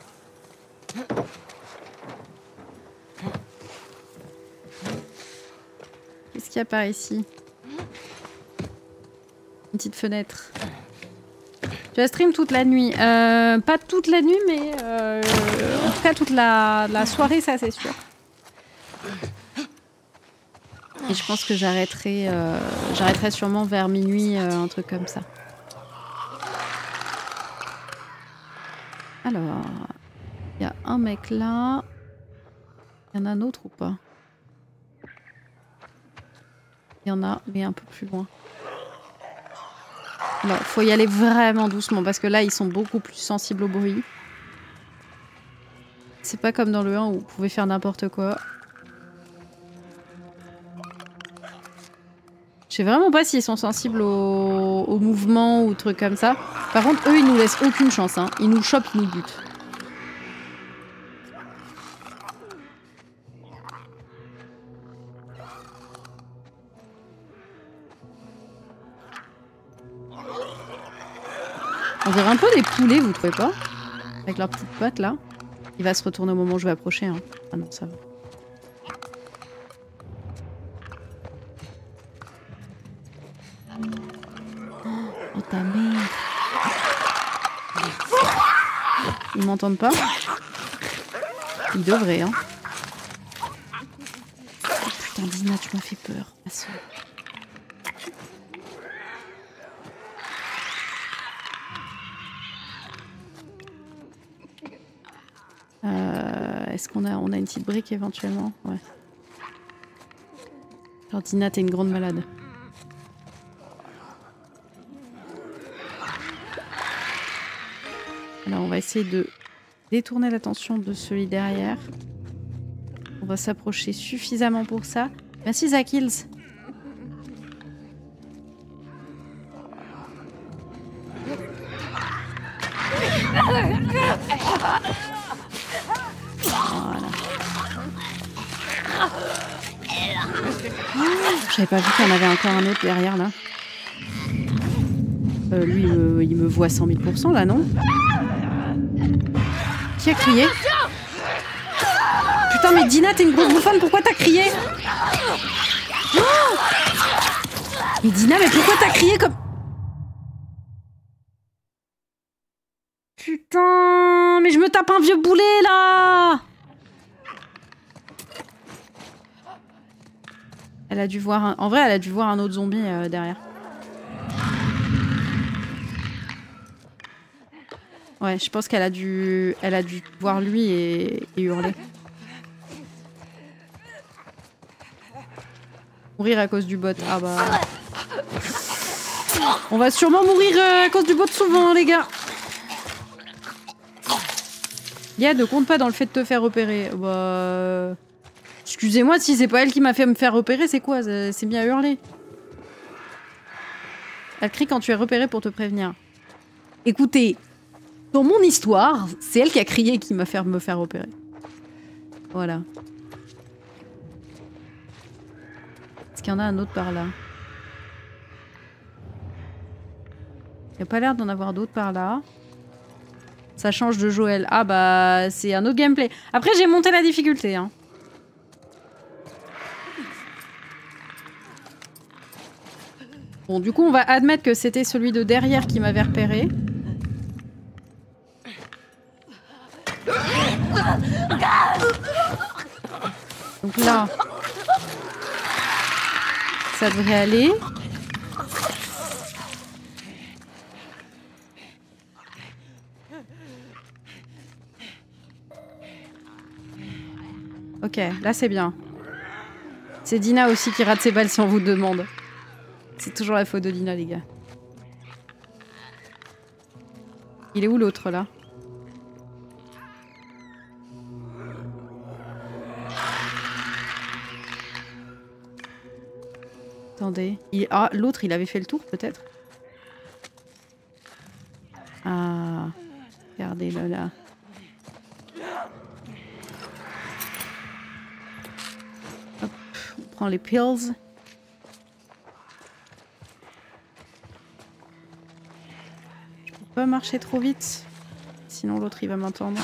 Qu'est-ce qu'il y a par ici? Une petite fenêtre. Tu vas stream toute la nuit. Euh, pas toute la nuit, mais euh, en tout cas toute la, la soirée, ça c'est sûr. Et je pense que j'arrêterai euh, j'arrêterai sûrement vers minuit, euh, un truc comme ça. Alors, il y a un mec là. Il y en a un autre ou pas? Il y en a, mais un peu plus loin. Alors, faut y aller vraiment doucement parce que là, ils sont beaucoup plus sensibles au bruit. C'est pas comme dans le un où vous pouvez faire n'importe quoi. Je sais vraiment pas s'ils sont sensibles au, au mouvement ou trucs comme ça. Par contre, eux, ils nous laissent aucune chance. Hein. Ils nous chopent, ils nous butent. On dirait un peu des poulets, vous trouvez pas? Avec leurs petites pattes là. Il va se retourner au moment où je vais approcher. Hein. Ah non, ça va. Oh ta mère. Ils m'entendent pas? Ils devraient, hein. Oh, putain, Dina, tu m'as fait peur. Euh, Est-ce qu'on a, on a une petite brique éventuellement? Ouais. Alors Dina, t'es une grande malade. Alors on va essayer de détourner l'attention de celui derrière. On va s'approcher suffisamment pour ça. Merci Zakils. Voilà. J'avais pas vu qu'il y en avait encore un autre derrière là. Euh, lui, il me, il me voit cent mille pour cent là, non? Qui a crié? Putain, mais Dina, t'es une grosse bouffonne, pourquoi t'as crié? Oh, mais Dina, mais pourquoi t'as crié comme... Putain, mais je me tape un vieux boulet là! Elle a dû voir un... En vrai, elle a dû voir un autre zombie euh, derrière. Ouais, je pense qu'elle a dû... Elle a dû voir lui et, et hurler. Mourir à cause du bot. Ah bah... On va sûrement mourir euh, à cause du bot souvent, hein, les gars. Y'a ne compte pas dans le fait de te faire repérer. Bah... Excusez-moi, si c'est pas elle qui m'a fait me faire repérer, c'est quoi? C'est bien hurler. Elle crie quand tu es repéré pour te prévenir. Écoutez, dans mon histoire, c'est elle qui a crié qui m'a fait me faire repérer. Voilà. Est-ce qu'il y en a un autre par là? Il n'y a pas l'air d'en avoir d'autres par là. Ça change de Joël. Ah bah, c'est un autre gameplay. Après, j'ai monté la difficulté, hein. Bon, du coup, on va admettre que c'était celui de derrière qui m'avait repéré. Donc là, ça devrait aller. Ok, là c'est bien. C'est Dina aussi qui rate ses balles si on vous demande. C'est toujours la faute de Dina, les gars. Il est où l'autre, là? Attendez. Il... Ah, l'autre, il avait fait le tour, peut-être? Ah. Regardez-le, là. Hop, on prend les pills. Pas marcher trop vite, sinon l'autre il va m'entendre.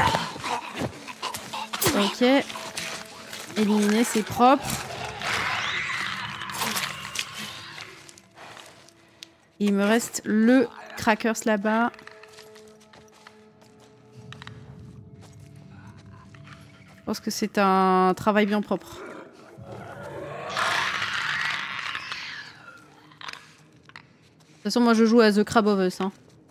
Ok, éliminer, c'est propre. Il me reste le crackers là-bas. Je pense que c'est un travail bien propre. De toute façon, moi je joue à The Crab of Us, hein.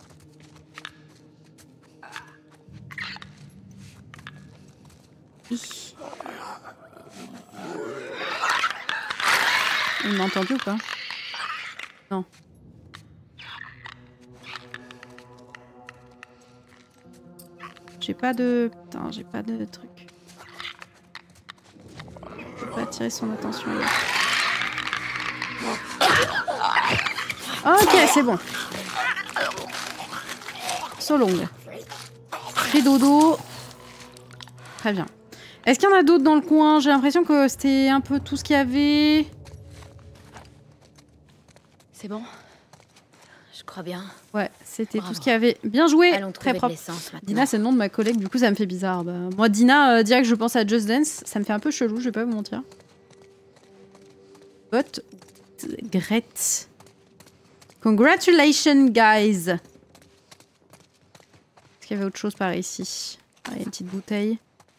Il m'a entendu ou pas? Non. J'ai pas de... Putain, j'ai pas de truc. Je peux pas attirer son attention là. Ok, c'est bon. So long. Fais dodo. Très bien. Est-ce qu'il y en a d'autres dans le coin? J'ai l'impression que c'était un peu tout ce qu'il y avait. C'est bon. Je crois bien. Ouais, c'était tout ce qu'il y avait. Bien joué. Allons très propre. De Dina, c'est le nom de ma collègue, du coup ça me fait bizarre. Bah, moi, Dina, euh, direct je pense à Just Dance, ça me fait un peu chelou, je vais pas vous mentir. But great. Congratulations, guys. Est-ce qu'il y avait autre chose par ici? Ah, il y a une petite bouteille.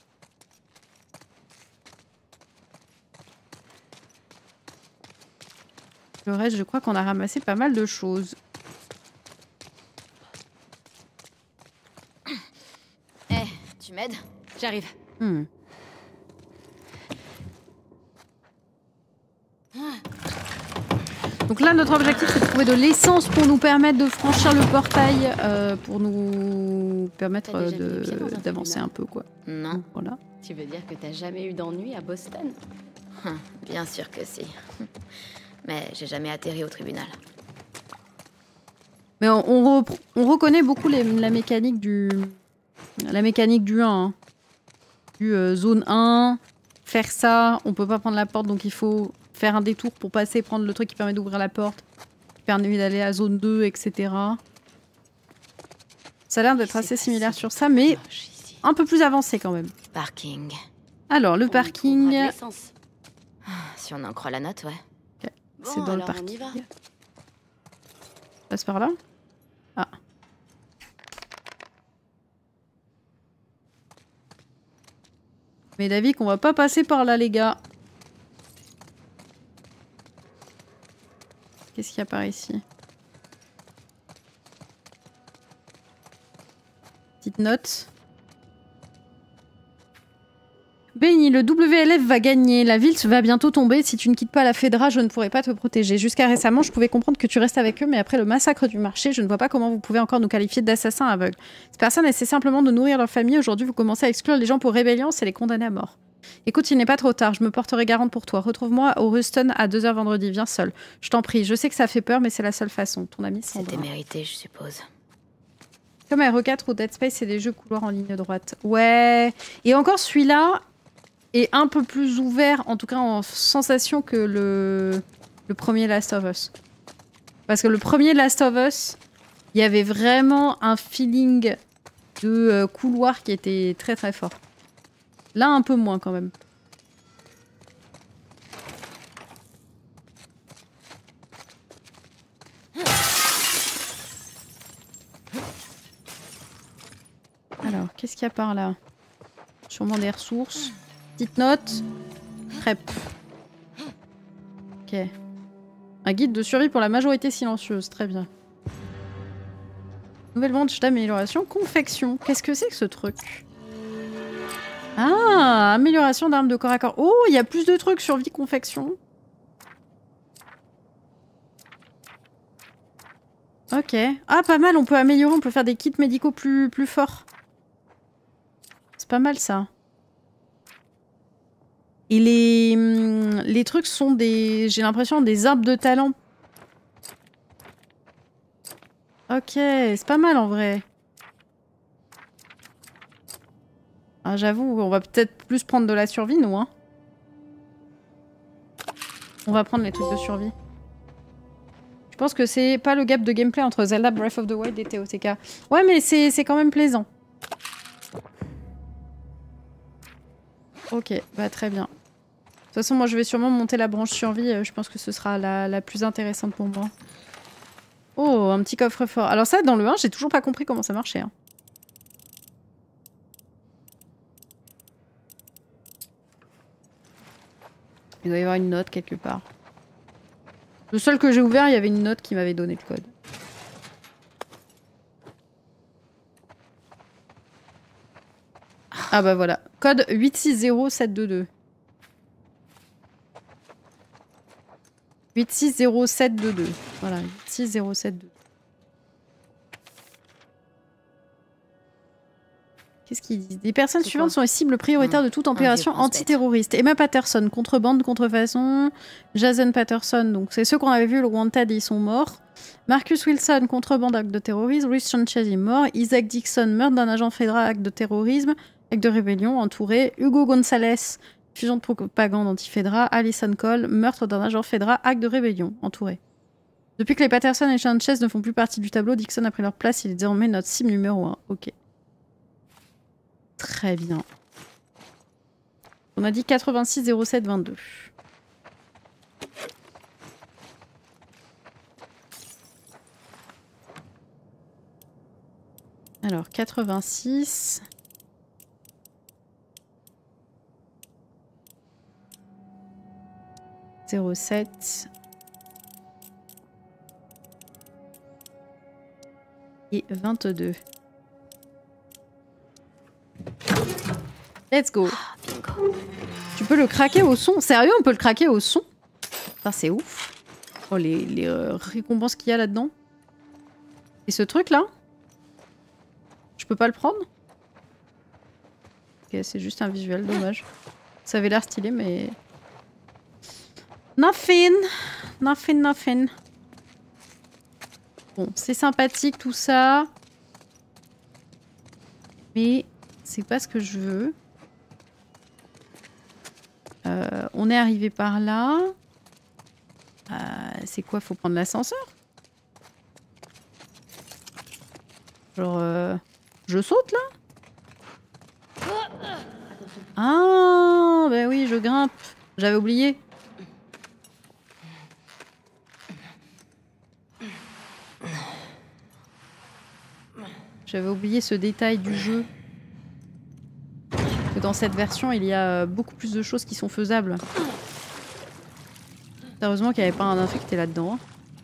Le reste, je crois qu'on a ramassé pas mal de choses. Eh, hey, tu m'aides? J'arrive. Hmm. Donc là, notre objectif, c'est de trouver de l'essence pour nous permettre de franchir le portail, euh, pour nous permettre d'avancer un peu, quoi. Non. Donc, voilà. Tu veux dire que t'as jamais eu d'ennui à Boston? Hum, bien sûr que si. Mais j'ai jamais atterri au tribunal. Mais on, on, re, on reconnaît beaucoup les, la mécanique du... La mécanique du un. Hein. Du euh, zone un, faire ça, on peut pas prendre la porte, donc il faut faire un détour pour passer, prendre le truc qui permet d'ouvrir la porte, qui permet d'aller à zone deux, et cetera. Ça a l'air d'être assez similaire sur ça, mais un peu plus avancé quand même. Parking. Alors, le on parking... Si on en croit la note, ouais. Okay. Bon, c'est dans le parking. Passe par là. Ah. Mais d'avis qu'on va pas passer par là, les gars. Qu'est-ce qu'il y a par ici? Petite note. Benny, le W L F va gagner. La ville va bientôt tomber. Si tu ne quittes pas la Fedra, je ne pourrai pas te protéger. Jusqu'à récemment, je pouvais comprendre que tu restes avec eux, mais après le massacre du marché, je ne vois pas comment vous pouvez encore nous qualifier d'assassins aveugles. Ces personnes essaient simplement de nourrir leur famille. Aujourd'hui, vous commencez à exclure les gens pour rébellion, c'est les condamner à mort. Écoute, il n'est pas trop tard. Je me porterai garante pour toi. Retrouve-moi au Ruston à deux heures vendredi. Viens seul. Je t'en prie. Je sais que ça fait peur, mais c'est la seule façon. Ton ami Sandra. C'était mérité, je suppose. Comme R E quatre ou Dead Space, c'est des jeux couloirs en ligne droite. Ouais. Et encore celui-là... est un peu plus ouvert, en tout cas en sensation, que le, le premier Last of Us. Parce que le premier Last of Us, il y avait vraiment un feeling de euh, couloir qui était très très fort. Là, un peu moins quand même. Alors, qu'est-ce qu'il y a par là? Sûrement des ressources. Petite note. Prep. Ok. Un guide de survie pour la majorité silencieuse. Très bien. Nouvelle branche d'amélioration. Confection. Qu'est-ce que c'est que ce truc? Ah, amélioration d'armes de corps à corps. Oh, il y a plus de trucs. Survie, confection. Ok. Ah, pas mal. On peut améliorer. On peut faire des kits médicaux plus, plus forts. C'est pas mal ça. Et les, les trucs sont des... J'ai l'impression des arbres de talent. Ok, c'est pas mal en vrai. Ah, j'avoue, on va peut-être plus prendre de la survie, nous. Hein. On va prendre les trucs de survie. Je pense que c'est pas le gap de gameplay entre Zelda Breath of the Wild et T O T K. Ouais, mais c'est quand même plaisant. Ok, bah très bien. De toute façon, moi je vais sûrement monter la branche survie. Je pense que ce sera la, la plus intéressante pour moi. Oh, un petit coffre-fort. Alors ça, dans le un, j'ai toujours pas compris comment ça marchait. Hein. Il doit y avoir une note quelque part. Le seul que j'ai ouvert, il y avait une note qui m'avait donné le code. Ah bah voilà. Code huit six zéro sept deux deux. huit six zéro sept deux deux. Voilà, huit six zéro sept deux. Qu'est-ce qu'ils disent? Les personnes suivantes sont les cibles prioritaires mmh. de toute opération antiterroriste. Emma Patterson, contrebande, contrefaçon. Jason Patterson, donc c'est ceux qu'on avait vu, le Wanted, ils sont morts. Marcus Wilson, contrebande, acte de terrorisme. Rhys Sanchez est mort. Isaac Dixon, meurtre d'un agent fédéral, acte de terrorisme. Acte de rébellion, entouré. Hugo Gonzalez, fusion de propagande anti-fédéral. Alison Cole, meurtre d'un agent fédéral, acte de rébellion, entouré. Depuis que les Patterson et Sanchez ne font plus partie du tableau, Dixon a pris leur place. Il est désormais notre cible numéro un. Ok. Très bien. On a dit quatre-vingt-six zéro sept vingt-deux. Alors, quatre-vingt-six... zéro sept... et vingt-deux. Let's go. Tu peux le craquer au son? Sérieux, on peut le craquer au son? Enfin, c'est ouf. Oh, les, les euh, récompenses qu'il y a là-dedans. Et ce truc-là? Je peux pas le prendre? Ok, c'est juste un visuel, dommage. Ça avait l'air stylé, mais... Nothing. Nothing, nothing. Bon, c'est sympathique tout ça. Mais c'est pas ce que je veux. Euh, on est arrivé par là. Euh, c'est quoi? Faut prendre l'ascenseur? Genre... Euh, je saute là? Ah, bah oui, je grimpe. J'avais oublié. J'avais oublié ce détail du jeu. Que dans cette version, il y a beaucoup plus de choses qui sont faisables. Heureusement qu'il n'y avait pas un infecté là-dedans.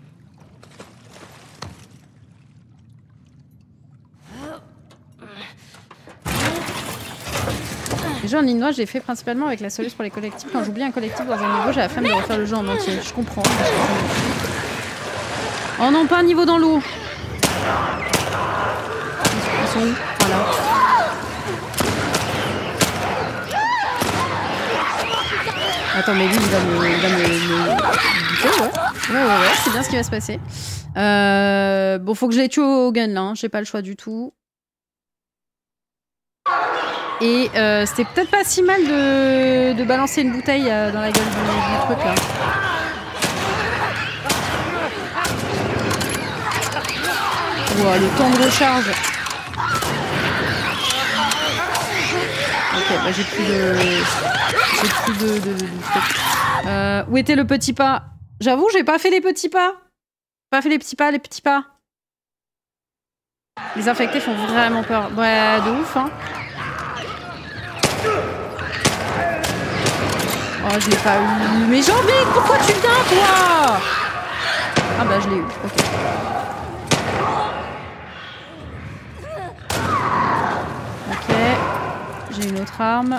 Déjà en ligne noire, j'ai fait principalement avec la soluce pour les collectifs. Quand j'oublie un collectif dans un niveau, j'ai la flemme de refaire le jeu en entier. Je comprends. Oh non, pas un niveau dans l'eau. Ils sont où? Voilà. Attends, mais lui, il va me... Il va me, me... buter, ouais. Ouais, ouais, ouais, c'est bien ce qui va se passer. Euh... Bon, faut que je les tue au gun, là. Hein. J'ai pas le choix du tout. Et euh, c'était peut-être pas si mal de, de balancer une bouteille euh, dans la gueule du, du truc, là. Wow, le temps de recharge. Ok, bah j'ai plus de... J'ai plus de... de, de, de trucs. Euh, où était le petit pas? J'avoue, j'ai pas fait les petits pas. Pas fait les petits pas, les petits pas. Les infectés font vraiment peur. Ouais, de ouf, hein. Oh, je l'ai pas eu. Mais Jean-Vic, pourquoi tu viens, toi? Ah bah, je l'ai eu. Ok. Ok. J'ai une autre arme.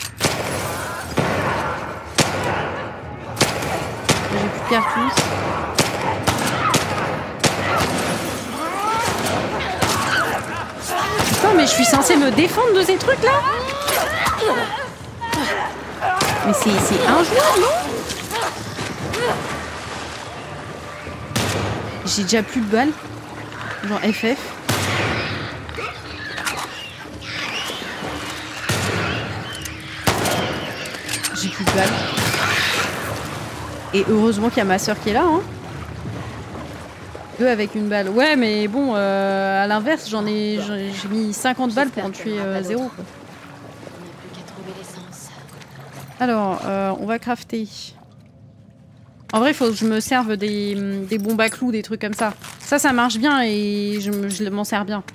J'ai plus de cartouches. Putain, mais je suis censée me défendre de ces trucs-là? Mais c'est injouable, non? J'ai déjà plus de balles. Genre F F. J'ai plus de balles. Et heureusement qu'il y a ma soeur qui est là, hein. Deux avec une balle. Ouais, mais bon, euh, à l'inverse, j'en ai, j'ai mis cinquante balles pour en tuer euh, zéro, quoi. Alors, euh, on va crafter. En vrai, il faut que je me serve des, des bombes à clous, des trucs comme ça. Ça, ça marche bien et je, je m'en sers bien.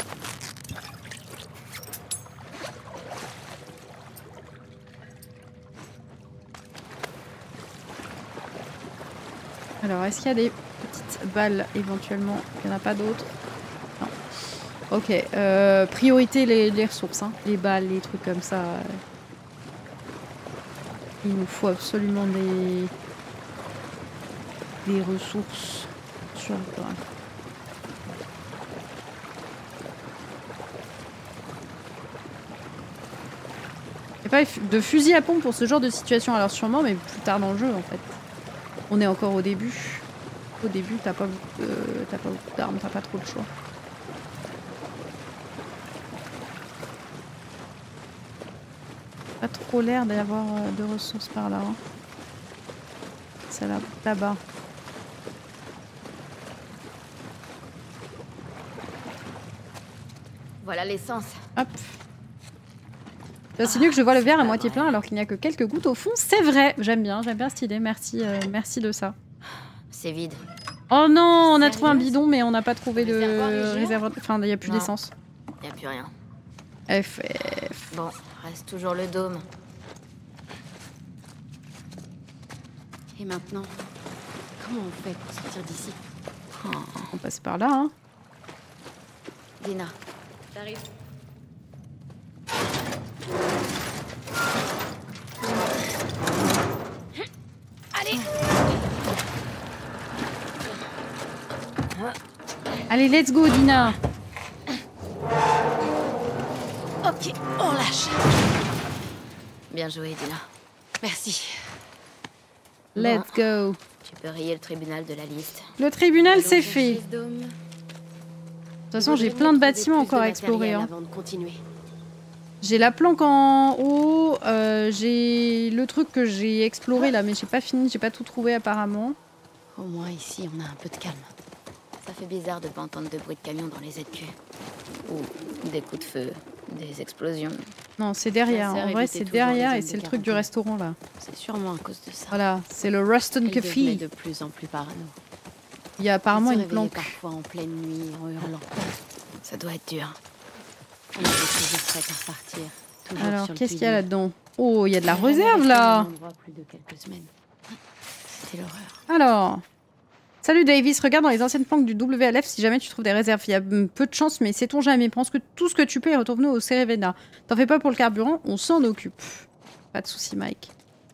Alors, est-ce qu'il y a des petites balles éventuellement? Il n'y en a pas d'autres? Non. Ok. Euh, priorité les, les ressources, hein. Les balles, les trucs comme ça. Il nous faut absolument des, des ressources sur le terrain. Il n'y a pas de fusil à pompe pour ce genre de situation, alors sûrement, mais plus tard dans le jeu en fait. On est encore au début. Au début, t'as pas beaucoup de, t'as pas beaucoup d'armes, t'as pas trop de choix. Pas trop l'air d'avoir de ressources par là. Hein. C'est là, là-bas. Voilà l'essence. Hop. C'est mieux que je vois le verre à moitié plein alors qu'il n'y a que quelques gouttes au fond. C'est vrai. J'aime bien, j'aime bien cette idée. Merci, euh, merci de ça. C'est vide. Oh non, on a trouvé un bidon, mais on n'a pas trouvé de réservoir. Enfin, il n'y a plus d'essence. Il n'y a plus rien. F F. Bon, reste toujours le dôme. Et maintenant, comment on fait pour sortir d'ici? Oh, on passe par là, hein. Dina, t'arrives. Allez. Allez, let's go, Dina. Ok, on lâche. Bien joué, Dina. Merci. Let's bon, go. Tu peux rayer le tribunal de la liste. Le tribunal, c'est fait. De toute façon, j'ai plein de bâtiments encore à explorer. Hein. J'ai la planque en haut. Euh, j'ai le truc que j'ai exploré là, mais j'ai pas fini. J'ai pas tout trouvé apparemment. Au moins ici, on a un peu de calme. Ça fait bizarre de pas entendre de bruit de camion dans les Z Q. Ou des coups de feu, des explosions. Non, c'est derrière. En vrai, c'est derrière et c'est le truc du restaurant là. C'est sûrement à cause de ça. Voilà, c'est le Ruston Café. de plus en plus parano. Il y a apparemment une planque. Parfois en pleine nuit, en hurlant. Ça doit être dur. On est toujours prêt à repartir. Alors, qu'est-ce qu'il y a là-dedans? Oh, il y a de la réserve là. Plus de quelques semaines. C'était l'horreur. Alors, salut Davis, regarde dans les anciennes planques du W L F si jamais tu trouves des réserves. Il y a peu de chance, mais sait-on jamais. Pense que tout ce que tu peux est retourné au Cerevena. T'en fais pas pour le carburant, on s'en occupe. Pas de soucis, Mike.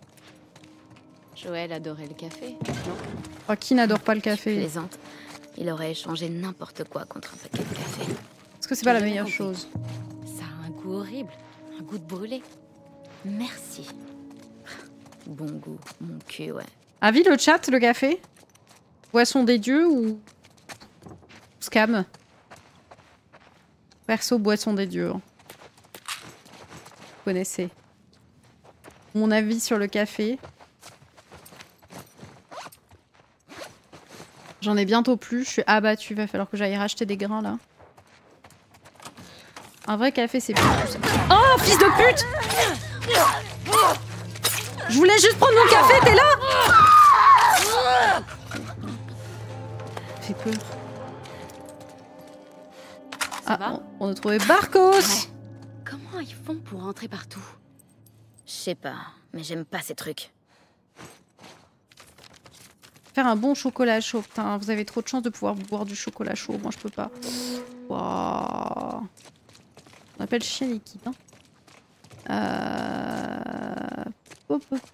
Joël adorait le café, non? Oh, qui n'adore pas le café? Plaisante. Il aurait échangé n'importe quoi contre un paquet de café. Est-ce que c'est pas la meilleure chose? Ça a un goût horrible, un goût de brûlé. Merci. Bon goût, mon cul, ouais. Avis le chat, le café? Boisson des dieux ou... Scam? Perso, boisson des dieux. Vous connaissez. Mon avis sur le café. J'en ai bientôt plus, je suis abattue, va falloir que j'aille racheter des grains là. Un vrai café c'est plus tout ça. Oh fils de pute! Je voulais juste prendre mon café, t'es là? Fait peur. Ça ah, va on, on a trouvé Barcos! Ouais. Comment ils font pour rentrer partout? Je sais pas, mais j'aime pas ces trucs. Faire un bon chocolat chaud. Putain, vous avez trop de chance de pouvoir boire du chocolat chaud. Moi, je peux pas. Wow. On appelle chien liquide. Hein. Euh... Hop, hop.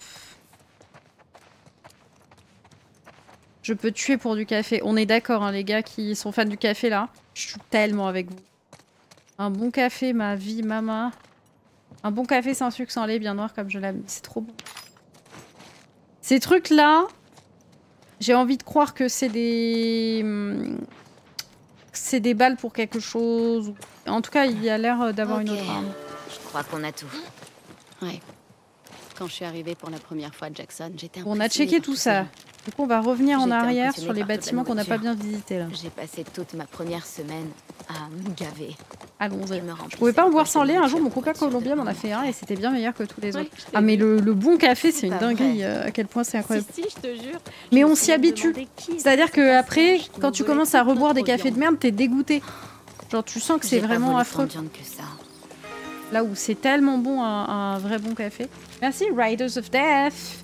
Je peux tuer pour du café. On est d'accord, hein, les gars qui sont fans du café, là. Je suis tellement avec vous. Un bon café, ma vie, maman. Un bon café sans sucre, sans lait, bien noir comme je l'aime. C'est trop bon. Ces trucs-là... J'ai envie de croire que c'est des... C'est des balles pour quelque chose. En tout cas, il y a l'air d'avoir okay. une autre arme. Je crois qu'on a tout. Ouais. Quand je suis arrivée pour la première fois à Jackson, j'étais On a checké tout ça. Du coup, on va revenir en arrière sur les bâtiments qu'on n'a pas bien visités là. J'ai passé toute ma première semaine à me gaver. Allons-y. Je pouvais pas en boire sans lait. Un jour, mon Coca Colombia m'en a fait un et c'était bien meilleur que tous les autres. Ouais, ah, mais le, le bon café, c'est une dinguerie. Euh, à quel point c'est incroyable. Si, si, je te jure. Mais on s'y habitue. C'est-à-dire que après, quand tu commences à reboire des cafés de merde, t'es dégoûté. Genre, tu sens que c'est vraiment affreux. Là où c'est tellement bon, un, un vrai bon café. Merci, Riders of Death.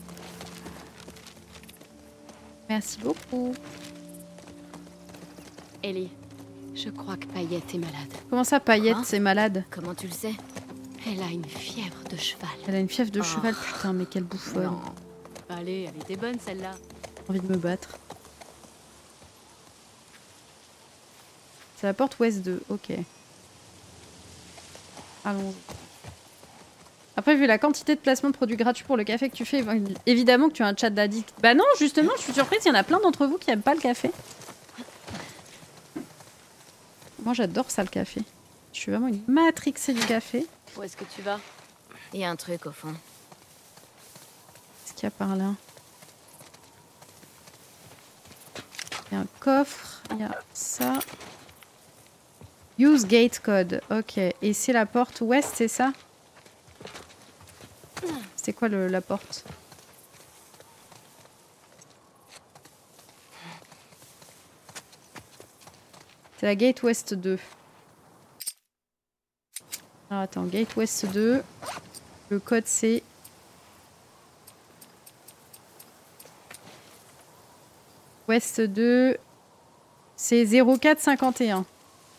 Merci beaucoup. Ellie, je crois que Paillette est malade. Comment ça, Paillette, c'est malade? Comment tu le sais? Elle a une fièvre de cheval. Elle a une fièvre de oh. cheval, putain, mais quelle bouffonne. Non. Allez, elle était bonne celle-là. J'ai envie de me battre. C'est la porte ouest deux, ok. Allons. Après, vu la quantité de placements de produits gratuits pour le café que tu fais, évidemment que tu as un chat d'addict. Bah non, justement, je suis surprise, il y en a plein d'entre vous qui n'aiment pas le café. Moi, j'adore ça, le café. Je suis vraiment une matrixée du café. Où est-ce que tu vas? Il y a un truc au fond. Qu'est-ce qu'il y a par là? Il y a un coffre, il y a ça. Use gate code. Ok. Et c'est la porte ouest, c'est ça? C'est quoi le, la porte? C'est la gate ouest deux. Alors attends, gate ouest deux. Le code c'est... Ouest deux. C'est zéro quatre cinquante et un.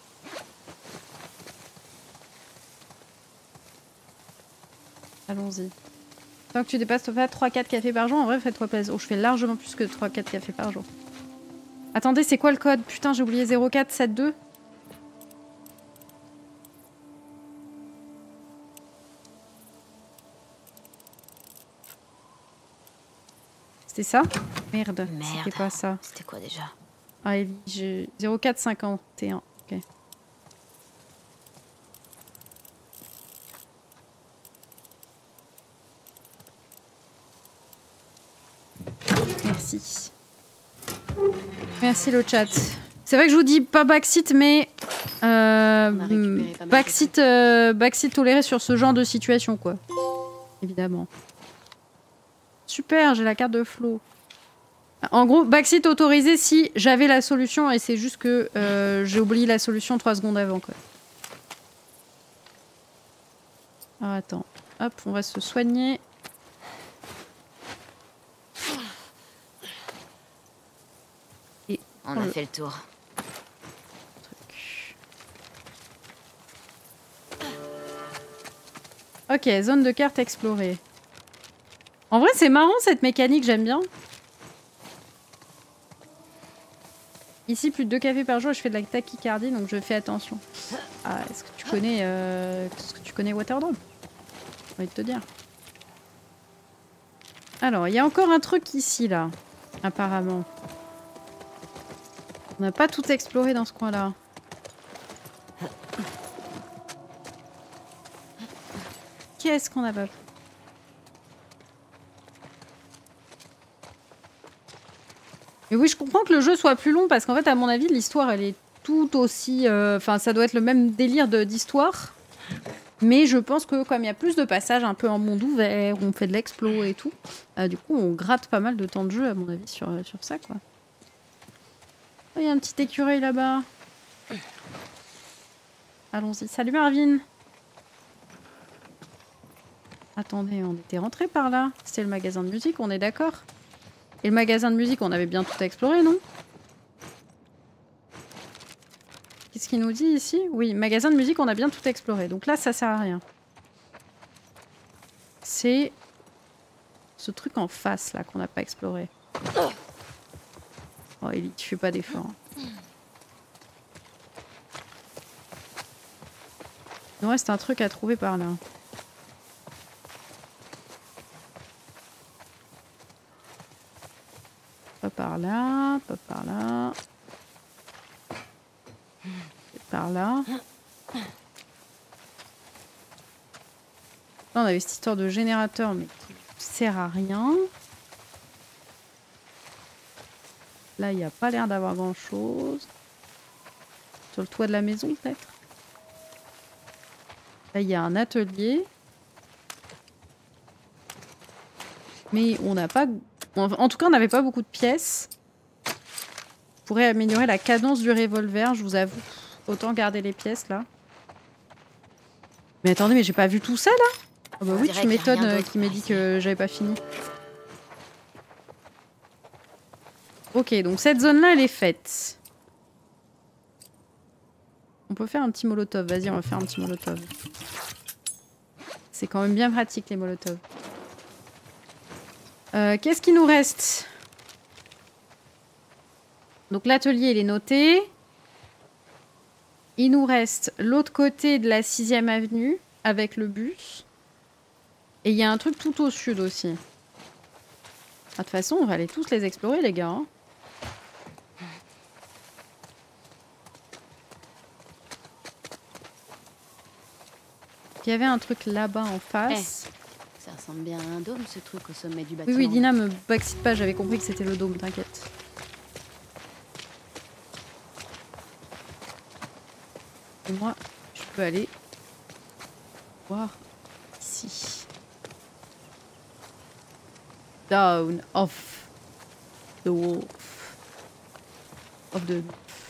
Allons-y. Tant que tu dépasses pas trois quatre cafés par jour, en vrai fais-toi plaisir. Oh, je fais largement plus que trois quatre cafés par jour. Attendez, c'est quoi le code? Putain, j'ai oublié zéro quatre sept deux. C'était ça? Merde, Merde. c'était pas ça. C'était quoi déjà? Ah, Ellie, j'ai zéro quatre cinquante et un. Ok. Merci. Merci le chat. C'est vrai que je vous dis pas backseat, mais euh, backseat, euh, backseat toléré sur ce genre de situation, quoi. Évidemment. Super, j'ai la carte de Flo. En gros, backseat autorisé si j'avais la solution et c'est juste que euh, j'ai oublié la solution trois secondes avant, quoi. Alors attends, hop, on va se soigner. Et on a le... fait le tour. Ok, zone de carte explorée. En vrai, c'est marrant cette mécanique, j'aime bien. Ici, plus de deux cafés par jour et je fais de la tachycardie, donc je fais attention. Ah, est-ce que tu connais, euh, est-ce que tu connais Waterdrop? J'ai envie de te dire. Alors, il y a encore un truc ici, là, apparemment. On n'a pas tout exploré dans ce coin-là. Qu'est-ce qu'on n'a pas fait? Mais oui, je comprends que le jeu soit plus long parce qu'en fait, à mon avis, l'histoire, elle est tout aussi... Enfin, euh, ça doit être le même délire d'histoire. Mais je pense que comme il y a plus de passages un peu en monde ouvert, où on fait de l'explo et tout, euh, du coup, on gratte pas mal de temps de jeu, à mon avis, sur, sur ça, quoi. Oh, il y a un petit écureuil là-bas. Allons-y. Salut Marvin. Attendez, on était rentré par là. C'était le magasin de musique, on est d'accord? Et le magasin de musique, on avait bien tout exploré, non? Qu'est-ce qu'il nous dit ici? Oui, magasin de musique, on a bien tout exploré. Donc là, ça sert à rien. C'est ce truc en face, là, qu'on n'a pas exploré. Oh, Ellie, tu fais pas d'effort. Il nous reste un truc à trouver par là. Pas par là, pas par là. Par là. Là, on avait cette histoire de générateur, mais qui sert à rien. Là, il n'y a pas l'air d'avoir grand-chose. Sur le toit de la maison, peut-être. Là, il y a un atelier. Mais on n'a pas... En tout cas, on n'avait pas beaucoup de pièces. On pourrait améliorer la cadence du revolver, je vous avoue. Autant garder les pièces, là. Mais attendez, mais j'ai pas vu tout ça, là? Oh bah oui, tu m'étonnes euh, qu'il m'ait dit que j'avais pas fini. Ok, donc cette zone-là, elle est faite. On peut faire un petit molotov. Vas-y, on va faire un petit molotov. C'est quand même bien pratique, les molotovs. Euh, Qu'est-ce qu'il nous reste? Donc l'atelier, il est noté. Il nous reste l'autre côté de la sixième avenue avec le bus. Et il y a un truc tout au sud aussi. Ah, de toute façon, on va aller tous les explorer, les gars. Hein. Il y avait un truc là-bas en face. Hey, ça ressemble bien à un dôme, ce truc au sommet du bâtiment. Oui, oui, Dina me backseat pas, j'avais compris que c'était le dôme, t'inquiète. moi, je peux aller voir ici. Down of the wolf. Of the...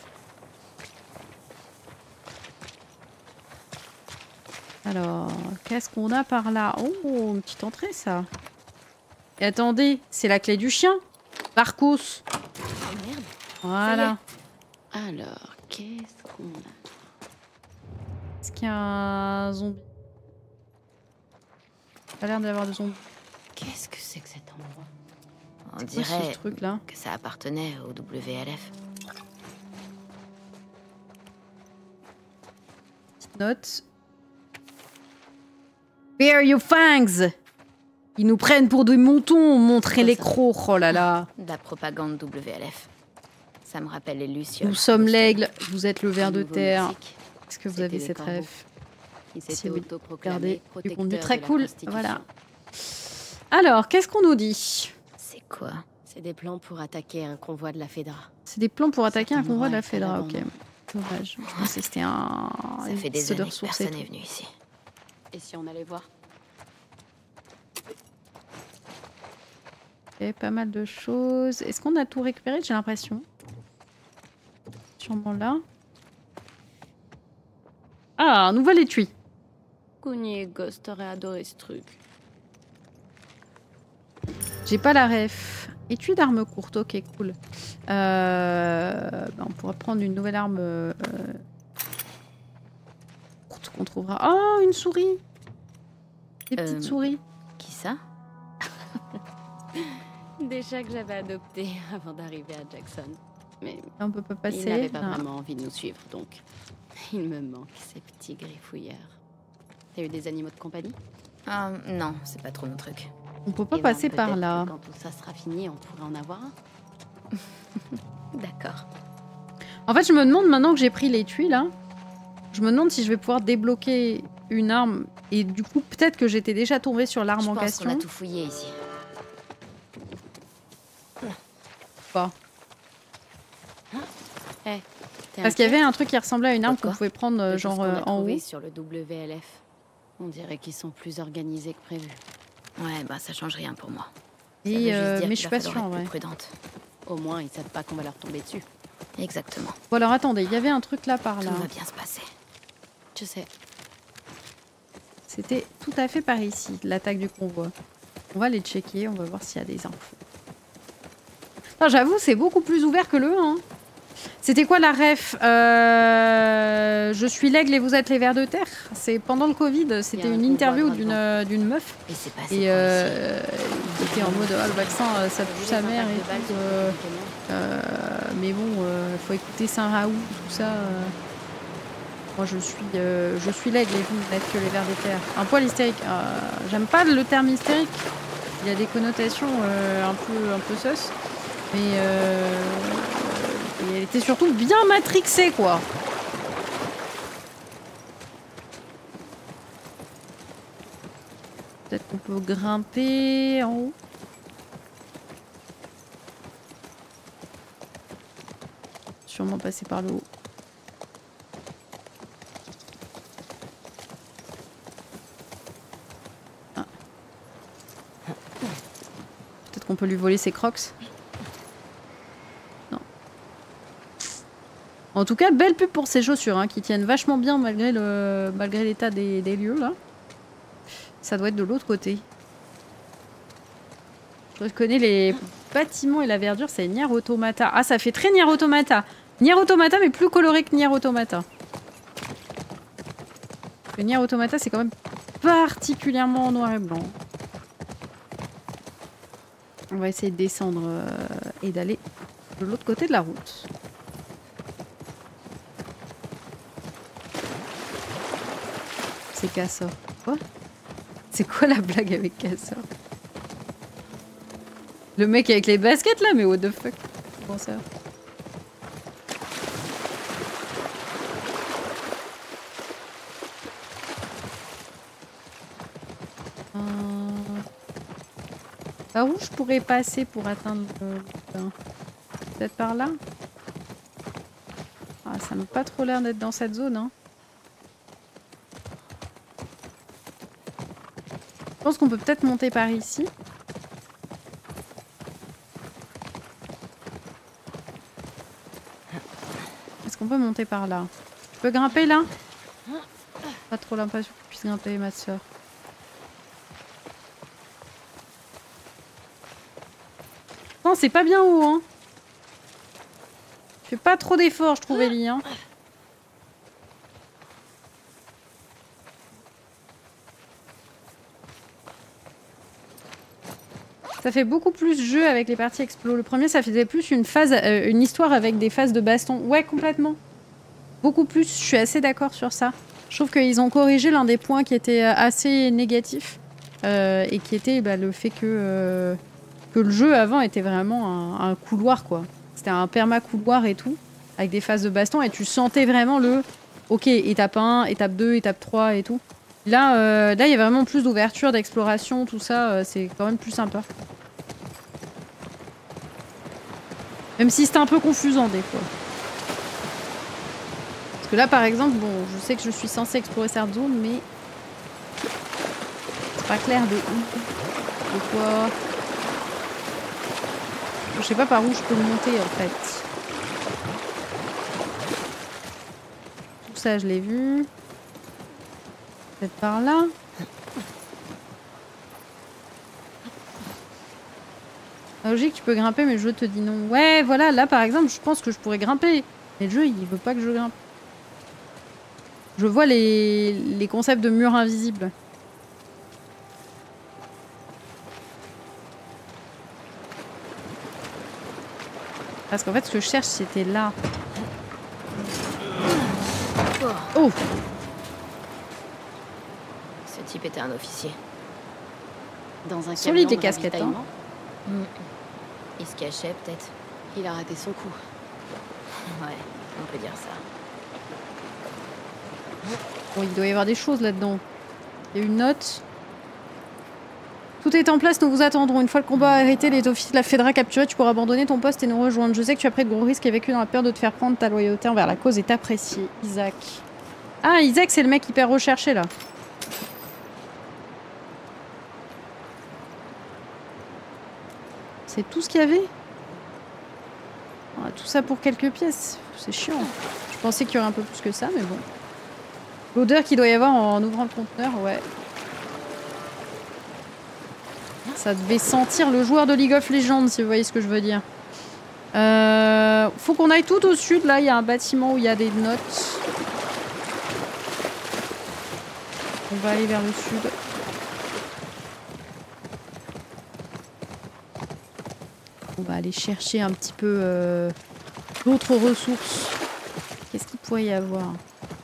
Alors, qu'est-ce qu'on a par là? Oh, une petite entrée, ça. Et attendez, c'est la clé du chien. Barcos. Oh merde. Voilà. Alors, qu'est-ce qu'on a? Est-ce qu'il y a un zombie? Ça a l'air d'y avoir des zombies. Qu'est-ce que c'est que cet endroit? On dirait ce truc là que ça appartenait au W L F. Petite note. Bare your fangs! Ils nous prennent pour des moutons, montrer les crocs. Oh là là. De la propagande W L F. Ça me rappelle les lucioles. Nous sommes l'aigle, vous êtes le ver de terre. Est-ce que vous avez cette rêve? Si oui, regardez, du contenu très cool. Voilà. Alors, qu'est-ce qu'on nous dit? C'est quoi? C'est des plans pour attaquer un convoi de la Fedra. C'est des plans pour attaquer un convoi de la Fedra, ok. Dommage. Je pensais que c'était un... Ça fait des années que personne n'est venu ici. Et si on allait voir? Ok, pas mal de choses. Est-ce qu'on a tout récupéré? J'ai l'impression. Sûrement là. Ah, un nouvel étui. Coogny et Ghost auraient adoré ce truc. J'ai pas la ref. Étui d'arme courte, ok, cool. Euh, bah on pourra prendre une nouvelle arme euh, courte qu'on trouvera. Oh, une souris! Des petites euh, souris. Qui ça? Des chats que j'avais adoptés avant d'arriver à Jackson. Mais on peut pas passer. Ils n'avaient pas non. vraiment envie de nous suivre, donc il me manque ces petits griffouilleurs. T'as eu des animaux de compagnie? Ah non, c'est pas trop mon truc. On peut pas Et passer ben, par là. Quand tout ça sera fini, on pourrait en avoir un. D'accord. En fait, je me demande maintenant que j'ai pris l'étui là, je me demande si je vais pouvoir débloquer une arme et du coup peut-être que j'étais déjà tombée sur l'arme en question. Je pense qu'on a tout fouillé ici. Pas. Hey, Parce qu'il y avait un truc qui ressemblait à une arme qu'on Pourquoi pouvait prendre euh, genre euh, en haut. Sur le W L F. On dirait qu'ils sont plus organisés que prévu. Ouais, bah ça change rien pour moi. Et euh, mais je suis pas sûre en vrai. Prudente. Au moins, ils savent pas qu'on va leur tomber dessus. Exactement. Bon alors attendez, il y avait un truc là par là. Tout va bien se passer. Je sais. C'était tout à fait par ici, l'attaque du convoi. On va les checker, on va voir s'il y a des infos. J'avoue, c'est beaucoup plus ouvert que le un. C'était quoi la ref? euh... Je suis l'aigle et vous êtes les vers de terre. C'est pendant le Covid, c'était une interview d'une d'une meuf. Et c'est passé Et euh, il était en mode ah, le vaccin, ça pue sa mère et tout. Euh, euh, mais bon, il euh, faut écouter Saint-Raoult, tout ça. Euh. Moi, je suis, euh, je suis l'aigle et vous n'êtes que les vers de terre. Un poil hystérique. Euh, J'aime pas le terme hystérique. Il y a des connotations euh, un peu, un peu sus. Mais euh, et elle était surtout bien matrixée, quoi. Peut-être qu'on peut grimper en haut. Sûrement passer par le haut. Ah. Peut-être qu'on peut lui voler ses crocs. En tout cas, belle pub pour ces chaussures, hein, qui tiennent vachement bien malgré le malgré l'état des, des lieux, là. Ça doit être de l'autre côté. Je reconnais les bâtiments et la verdure, c'est Nier Automata. Ah, ça fait très Nier Automata. Nier Automata, mais plus coloré que Nier Automata. Le Nier Automata, c'est quand même particulièrement en noir et blanc. On va essayer de descendre euh, et d'aller de l'autre côté de la route. C'est Cassor. Quoi? C'est quoi la blague avec Cassor? Le mec avec les baskets là, mais what the fuck? Comment ça? Euh... Par où je pourrais passer pour atteindre le... Peut-être par là? Ah, ça n'a pas trop l'air d'être dans cette zone, hein. Je pense qu'on peut peut-être monter par ici. Est-ce qu'on peut monter par là? Tu peux grimper là? Pas trop l'impression que tu puisses grimper, ma soeur. Non, c'est pas bien haut, hein. Fais pas trop d'efforts, je trouve, Ellie, hein. Ça fait beaucoup plus jeu avec les parties explo. Le premier, ça faisait plus une phase, euh, une histoire avec des phases de baston. Ouais, complètement. Beaucoup plus, je suis assez d'accord sur ça. Je trouve qu'ils ont corrigé l'un des points qui était assez négatif. Euh, et qui était bah, le fait que, euh, que le jeu avant était vraiment un, un couloir, quoi. C'était un perma-couloir et tout, avec des phases de baston. Et tu sentais vraiment le... Ok, étape un, étape deux, étape trois et tout. Là, euh, là, il y a vraiment plus d'ouverture, d'exploration, tout ça, euh, c'est quand même plus sympa. Même si c'était un peu confusant des fois. Parce que là, par exemple, bon, je sais que je suis censée explorer cette zone, mais... c'est pas clair de où. De quoi. Je sais pas par où je peux monter, en fait. Tout ça, je l'ai vu. Peut-être par là. La logique, tu peux grimper, mais le jeu te dit non. Ouais, voilà, là par exemple, je pense que je pourrais grimper. Mais le jeu, il veut pas que je grimpe. Je vois les, les concepts de murs invisibles. Parce qu'en fait, ce que je cherche, c'était là. Oh! Ce type était un officier. Dans un solide les casquettes, hein. Mmh. Il se cachait peut-être. Il a raté son coup. Ouais, on peut dire ça. Bon, il doit y avoir des choses là-dedans. Il y a une note. Tout est en place, nous vous attendrons. Une fois le combat arrêté, les officiers de la Fedra capturés, tu pourras abandonner ton poste et nous rejoindre. Je sais que tu as pris de gros risques et vécu dans la peur de te faire prendre. Ta loyauté envers la cause est appréciée. Isaac. Ah, Isaac, c'est le mec hyper recherché, là. C'est tout ce qu'il y avait? Ah, tout ça pour quelques pièces. C'est chiant. Je pensais qu'il y aurait un peu plus que ça, mais bon. L'odeur qu'il doit y avoir en ouvrant le conteneur, ouais. Ça devait sentir le joueur de League of Legends, si vous voyez ce que je veux dire. Euh, faut qu'on aille tout au sud. Là, il y a un bâtiment où il y a des notes. On va aller vers le sud. On va aller chercher un petit peu euh, d'autres ressources. Qu'est-ce qu'il pourrait y avoir?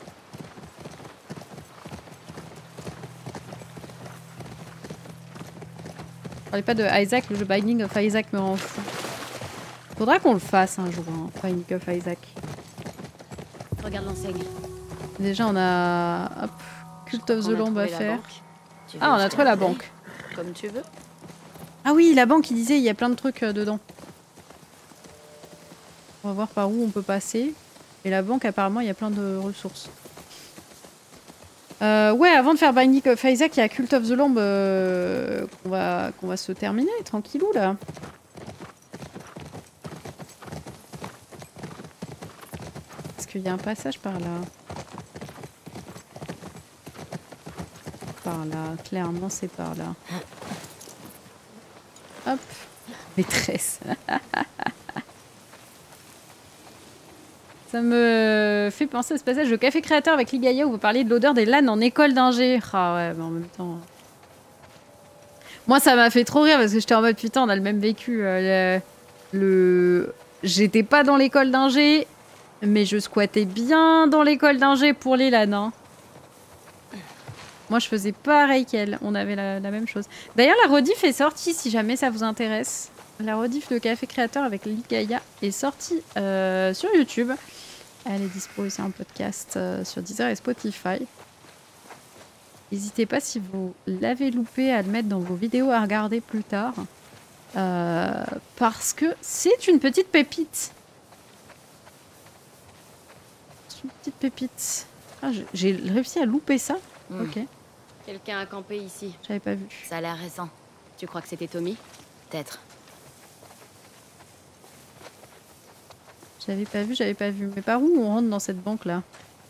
Je parlais pas de Isaac, le jeu Binding of Isaac me rend fou. Faudra qu'on le fasse un jour, hein, Binding of Isaac. Regarde l'enseigne. Déjà, on a hop, Cult of the Lamb à faire. Ah, on a trouvé la banque. Comme tu veux. Ah oui, la banque, il disait, il y a plein de trucs euh, dedans. On va voir par où on peut passer. Et la banque, apparemment, il y a plein de ressources. Euh, ouais, avant de faire Binding of Isaac, il y a Cult of the Lamb euh, qu'on va, qu'on va se terminer, tranquillou, là. Est-ce qu'il y a un passage par là? Par là, clairement, c'est par là. Hop, maîtresse. Ça me fait penser à ce passage de Café Créateur avec Ligaya où vous parliez de l'odeur des LAN en école d'ingé. Ah ouais, mais en même temps... Moi, ça m'a fait trop rire parce que j'étais en mode putain, on a le même vécu. Euh, le... le... J'étais pas dans l'école d'ingé, mais je squattais bien dans l'école d'ingé pour les LAN. Hein. Moi, je faisais pareil qu'elle. On avait la, la même chose. D'ailleurs, la rediff est sortie, si jamais ça vous intéresse. La rediff de Café Créateur avec Ligaya est sortie euh, sur YouTube. Elle est dispo aussi en podcast euh, sur Deezer et Spotify. N'hésitez pas, si vous l'avez loupé, à le mettre dans vos vidéos à regarder plus tard. Euh, parce que c'est une petite pépite. C'est une petite pépite. Ah, j'ai réussi à louper ça. Mmh. Ok. Quelqu'un a campé ici. J'avais pas vu. Ça a l'air récent. Tu crois que c'était Tommy? Peut-être. J'avais pas vu, j'avais pas vu. Mais par où on rentre dans cette banque là?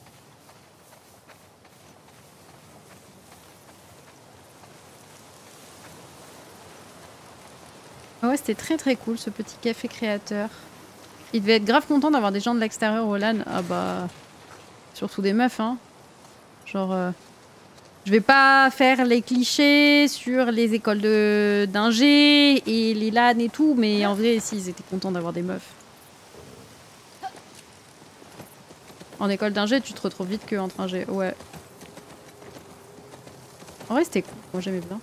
Ah ouais, c'était très très cool ce petit café créateur. Il devait être grave content d'avoir des gens de l'extérieur au LAN. Ah bah... Surtout des meufs, hein. Genre... Euh... Je vais pas faire les clichés sur les écoles de d'ingé et les LAN et tout, mais en vrai, si, ils étaient contents d'avoir des meufs. En école d'ingé, tu te retrouves vite qu'entre ingé. Ouais. En vrai, c'était cool. Moi, j'aimais bien.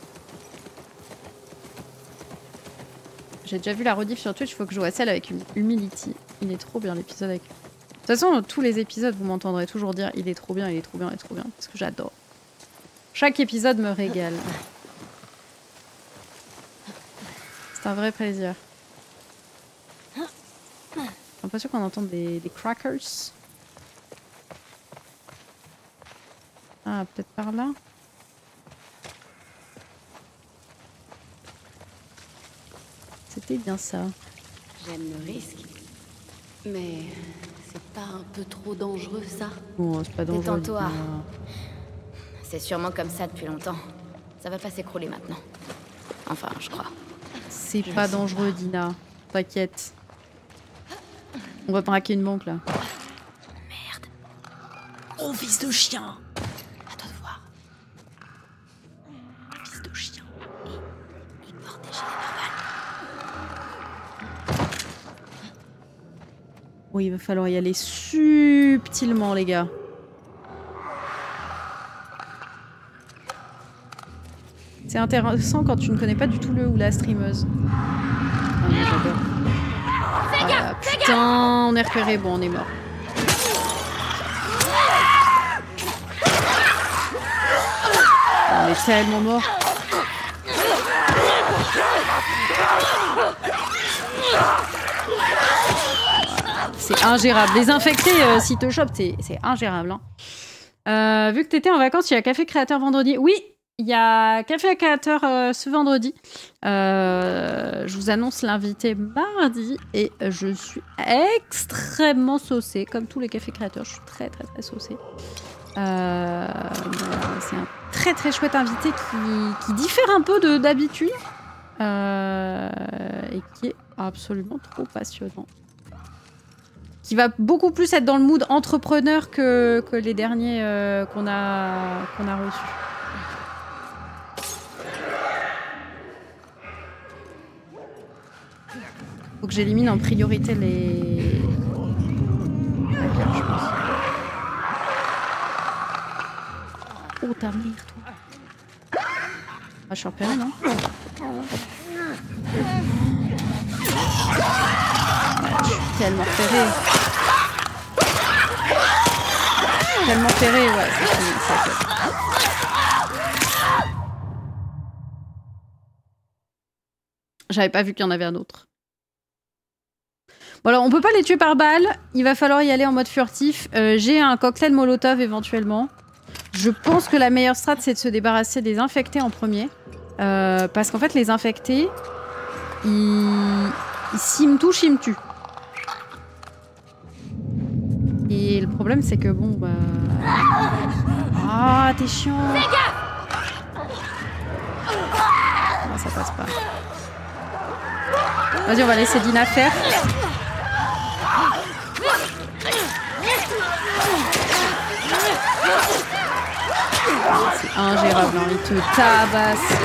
J'ai déjà vu la rediff sur Twitch, il faut que je joue à celle avec Humility. Il est trop bien l'épisode avec... De toute façon, dans tous les épisodes, vous m'entendrez toujours dire il est trop bien, il est trop bien, il est trop bien. Parce que j'adore. Chaque épisode me régale. C'est un vrai plaisir. J'ai l'impression qu'on entend des, des crackers. Ah, peut-être par là. C'était bien ça. J'aime le risque. Mais c'est pas un peu trop dangereux, ça? Bon, c'est pas dangereux. Détends-toi. C'est sûrement comme ça depuis longtemps. Ça va pas s'écrouler maintenant. Enfin, je crois. C'est pas dangereux, Dina. T'inquiète. On va braquer une banque, là. Merde. Oh, fils de chien! À toi de voir. Fils de chien. Il porte des gilets pare-balles. Oui, il va falloir y aller subtilement, les gars. C'est intéressant quand tu ne connais pas du tout le ou la streameuse. Ah, mais j'adore. Ah, putain, on est repéré. Bon, on est mort. On est tellement mort. C'est ingérable. Les infectés, euh, s'ils te chopent, c'est ingérable. Hein. Euh, vu que t'étais en vacances, il y a Café Créateur vendredi. Oui, il y a Café Créateur euh, ce vendredi. Euh, je vous annonce l'invité mardi. Et je suis extrêmement saucée. Comme tous les Cafés Créateurs, je suis très très très saucée. Euh, c'est un très très chouette invité qui, qui diffère un peu d'habitude. Euh, et qui est absolument trop passionnant. Qui va beaucoup plus être dans le mood entrepreneur que, que les derniers euh, qu'on a, qu'on a reçus. Faut que j'élimine en priorité les... Hackers, je pense. Oh, ta mère, toi. Ah, je suis repérée, non? Je suis tellement repérée. Tellement ferré, ouais, c'est fini, ça fait. J'avais pas vu qu'il y en avait un autre. Bon alors, on peut pas les tuer par balle, il va falloir y aller en mode furtif. Euh, J'ai un cocktail molotov éventuellement. Je pense que la meilleure strat, c'est de se débarrasser des infectés en premier. Euh, parce qu'en fait, les infectés, ils... s'ils me touchent, ils me tuent. Et le problème, c'est que bon, bah... Ah, t'es chiant. Non, ça passe pas. Vas-y, on va laisser Dina faire. C'est ingérable, hein. Il te tabasse.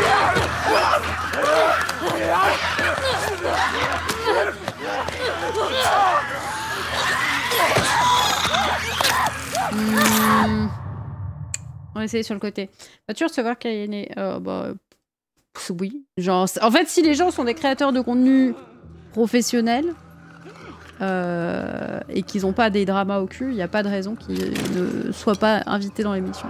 Mmh. On va essayer sur le côté. Vas-tu recevoir Kayane? euh, bah, oui. Genre, en fait, si les gens sont des créateurs de contenu professionnels euh, et qu'ils n'ont pas des dramas au cul, il n'y a pas de raison qu'ils ne soient pas invités dans l'émission.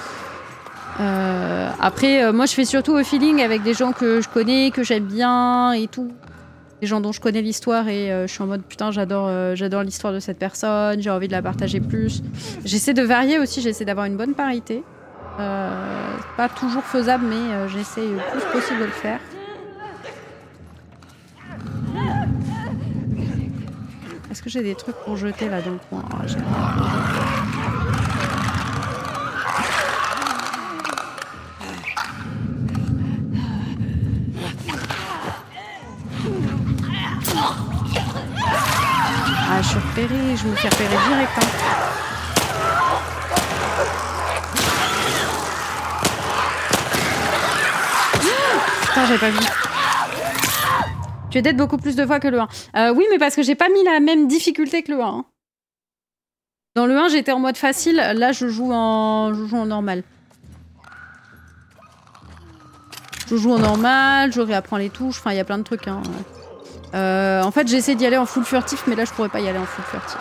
Euh, après, euh, moi, je fais surtout au feeling avec des gens que je connais, que j'aime bien et tout. Des gens dont je connais l'histoire et euh, je suis en mode putain j'adore euh, j'adore l'histoire de cette personne, j'ai envie de la partager plus. J'essaie de varier aussi, j'essaie d'avoir une bonne parité. Euh, pas toujours faisable, mais euh, j'essaye le plus possible de le faire. Est-ce que j'ai des trucs pour jeter là dans le coin? Ah, j'ai... Ah, je suis repérée, je me fais repérer direct. Hein. Putain, j'avais pas vu. Tu es dead beaucoup plus de fois que le un. Euh, oui, mais parce que j'ai pas mis la même difficulté que le un. Dans le un, j'étais en mode facile. Là, je joue en, je joue en normal. Je joue en normal, je réapprends les touches. Enfin, il y a plein de trucs. Hein. Euh, en fait, j'essaie d'y aller en full furtif, mais là, je pourrais pas y aller en full furtif.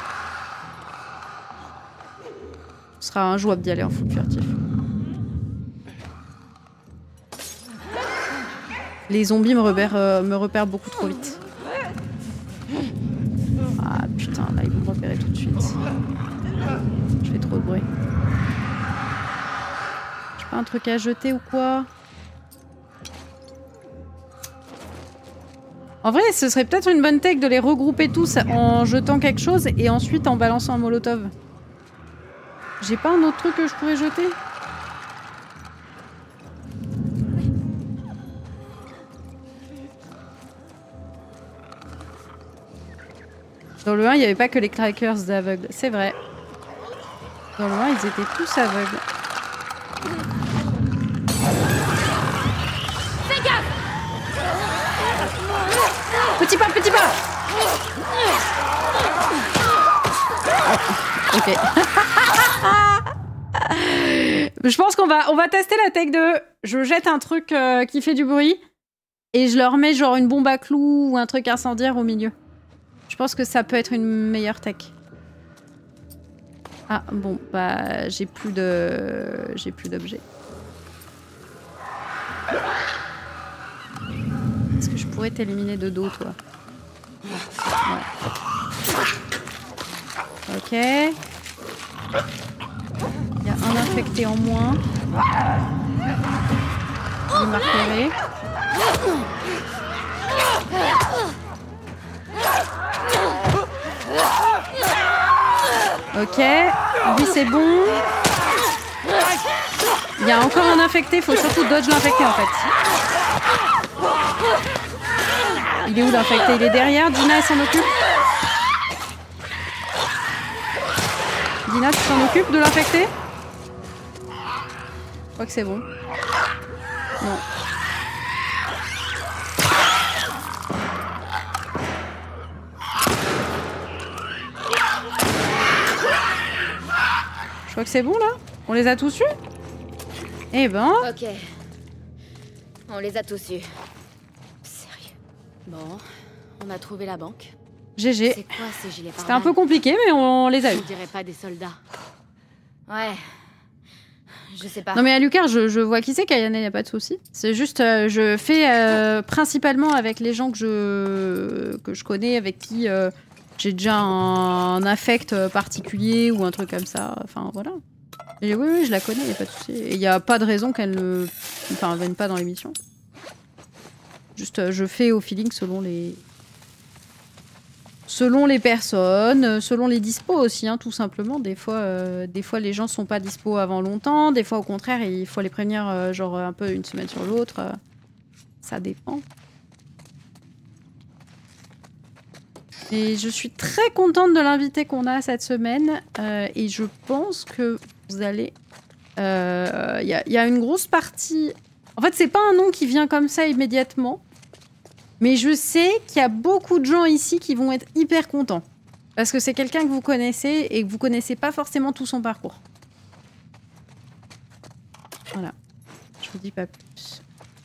Ce sera injouable d'y aller en full furtif. Les zombies me repèrent, euh, me repèrent beaucoup trop vite. Ah putain, là ils vont me repérer tout de suite. Je fais trop de bruit. J'ai pas un truc à jeter ou quoi? En vrai, ce serait peut-être une bonne tech de les regrouper tous en jetant quelque chose et ensuite en balançant un molotov. J'ai pas un autre truc que je pourrais jeter? Dans le un, il n'y avait pas que les crackers d'aveugles. C'est vrai. Dans le un, ils étaient tous aveugles. Fais gaffe! Petit pas, petit pas! Ok. Je pense qu'on va, on va tester la tech de... Je jette un truc euh, qui fait du bruit et je leur mets genre une bombe à clous ou un truc incendiaire au milieu. Je pense que ça peut être une meilleure tech. Ah bon, bah j'ai plus de... J'ai plus d'objets. Est-ce que je pourrais t'éliminer de dos, toi? Ouais. Ok. Il y a un infecté en moins. Il m'a repéré. Ok, lui c'est bon. Il y a encore un infecté, faut surtout dodge l'infecté en fait. Il est où l'infecté? Il est derrière, Dina elle s'en occupe. Dina, tu t'en occupes de l'infecté? Je crois que c'est bon. Non. Je crois que c'est bon là? On les a tous eus? Eh ben... Ok. On les a tous eus. Sérieux. Bon, on a trouvé la banque. G G. C'est quoi ces gilets pare-balles? C'était un peu compliqué, mais on les a eu. On dirait pas des soldats. Ouais. Je sais pas. Non mais à Lucar, je, je vois qui c'est, Kayane, y a pas de souci. C'est juste, euh, je fais euh, principalement avec les gens que je, que je connais, avec qui euh, j'ai déjà un, un affect particulier ou un truc comme ça. Enfin voilà. Et oui, oui, je la connais, y a pas de souci. Et y a pas de raison qu'elle ne enfin, vienne pas dans l'émission. Juste, euh, je fais au feeling selon les... Selon les personnes, selon les dispos aussi, hein, tout simplement. Des fois, euh, des fois, les gens sont pas dispo avant longtemps. Des fois, au contraire, il faut les prévenir euh, genre un peu une semaine sur l'autre. Euh, ça dépend. Et je suis très contente de l'invité qu'on a cette semaine. Euh, et je pense que vous allez... Il euh, y, y a une grosse partie... En fait, c'est pas un nom qui vient comme ça immédiatement. Mais je sais qu'il y a beaucoup de gens ici qui vont être hyper contents. Parce que c'est quelqu'un que vous connaissez et que vous connaissez pas forcément tout son parcours. Voilà. Je vous dis pas plus.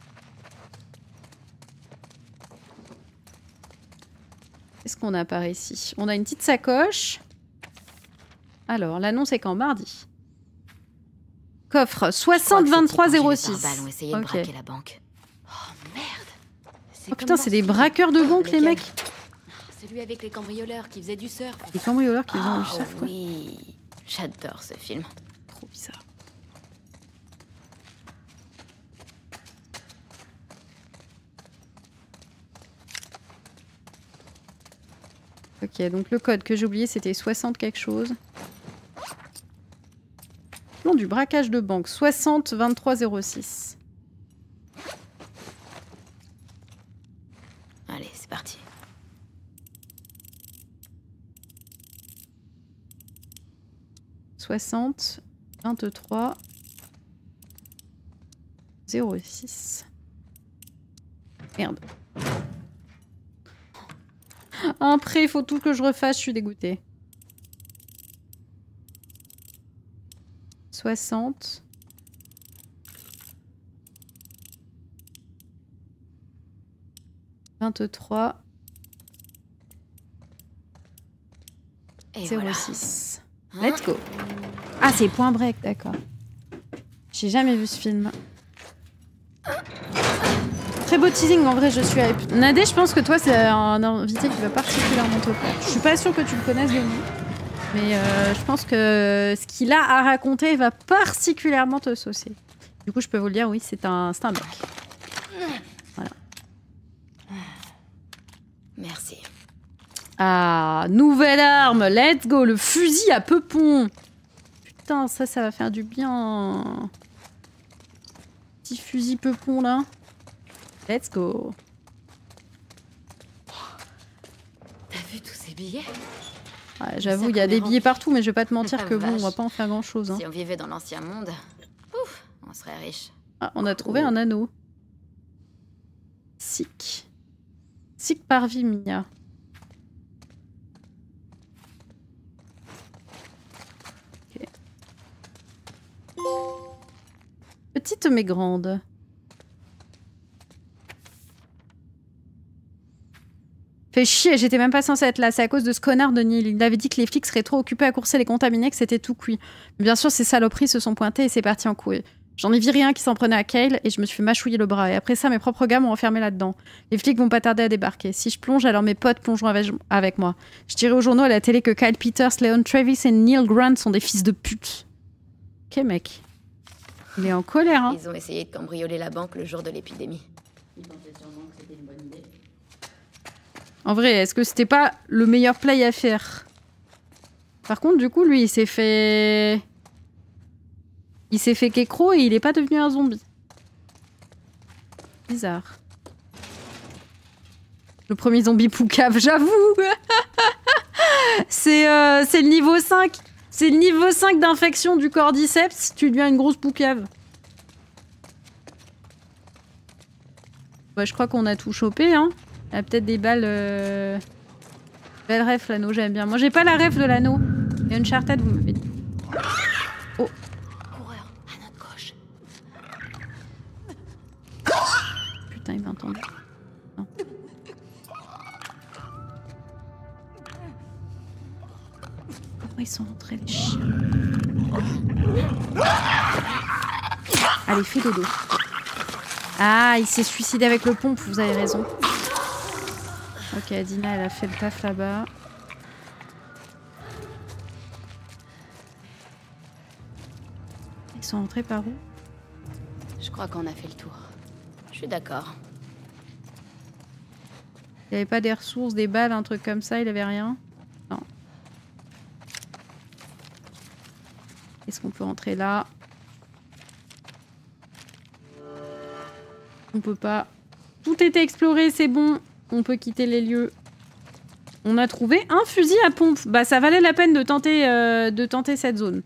Qu'est-ce qu'on a par ici? On a une petite sacoche. Alors, l'annonce est quand? Mardi. Coffre soixante vingt-trois zéro six. Ok. La banque. Oh merde. Oh putain, c'est des braqueurs de banque, les mecs. Celui avec les cambrioleurs qui faisaient du surf. Les cambrioleurs qui faisaient oh, du surf, quoi. Oui, j'adore ce film. Trop bizarre. Ok, donc le code que j'ai oublié, c'était soixante quelque chose. Plan du braquage de banque, soixante vingt-trois zéro six. Allez, c'est parti. soixante vingt-trois zéro six. Merde. Un prêt, il faut tout que je refasse, je suis dégoûtée. soixante. vingt-trois. zéro six. Voilà. Let's go. Ah, c'est Point Break, d'accord. J'ai jamais vu ce film. Très beau teasing, en vrai, je suis hype. Nadé, je pense que toi, c'est un invité qui va particulièrement te plaire. Je suis pas sûre que tu le connaisses de nous, mais euh, je pense que ce qu'il a à raconter va particulièrement te saucer. Du coup, je peux vous le dire, oui, c'est un, c'est un mec. Voilà. Merci. Ah, nouvelle arme, let's go, le fusil à peupon. Putain, ça, ça va faire du bien. Petit fusil peupon, là. Let's go. T'as vu tous ces billets? Ouais, j'avoue, il y a des billets partout, mais je vais pas te mentir que bon, on va pas en faire grand-chose. Hein. Si on vivait dans l'ancien monde, ouf, on serait riche. Ah, on a trouvé un anneau. Sick. Sick parvis, Mia. Okay. Petite mais grande. Fait chier, j'étais même pas censée être là, c'est à cause de ce connard de Neil. Il avait dit que les flics seraient trop occupés à courser les contaminés, que c'était tout cuit. Mais bien sûr, ces saloperies se sont pointées et c'est parti en couille. J'en ai viré un qui s'en prenait à Kyle et je me suis mâchouillé le bras. Et après ça, mes propres gars m'ont enfermé là-dedans. Les flics vont pas tarder à débarquer. Si je plonge, alors mes potes plongeront avec, avec moi. Je dirai aux journaux à la télé que Kyle Peters, Leon Travis et Neil Grant sont des fils de pute. Ok, mec. Il est en colère, hein. Ils ont essayé de cambrioler la banque le jour de l'épidémie. Ils pensaient sûrement que c'était une bonne idée. En vrai, est-ce que c'était pas le meilleur play à faire? Par contre, du coup, lui, il s'est fait... Il s'est fait kékro et il est pas devenu un zombie. Bizarre. Le premier zombie poucave, j'avoue. C'est euh, c'est le niveau cinq. C'est le niveau cinq d'infection du cordyceps. Tu deviens une grosse poucave. Bah, je crois qu'on a tout chopé, hein. Il y a peut-être des balles... Euh... Belle ref, l'anneau, j'aime bien. Moi, j'ai pas la ref de l'anneau. Il y a Uncharted, vous m'avez dit. Oh. Coureur, à notre gauche. Putain, il m'a entendu. Non. Pourquoi ils sont rentrés, les chiens? Allez, fais dodo. Ah, il s'est suicidé avec le pompe, vous avez raison. Ok, Dina, elle a fait le taf là-bas. Ils sont rentrés par où? Je crois qu'on a fait le tour. Je suis d'accord. Il n'y avait pas des ressources, des balles, un truc comme ça, il avait rien? Non. Est-ce qu'on peut rentrer là? On peut pas. Tout était exploré, c'est bon. On peut quitter les lieux. On a trouvé un fusil à pompe. Bah, ça valait la peine de tenter, euh, de tenter cette zone.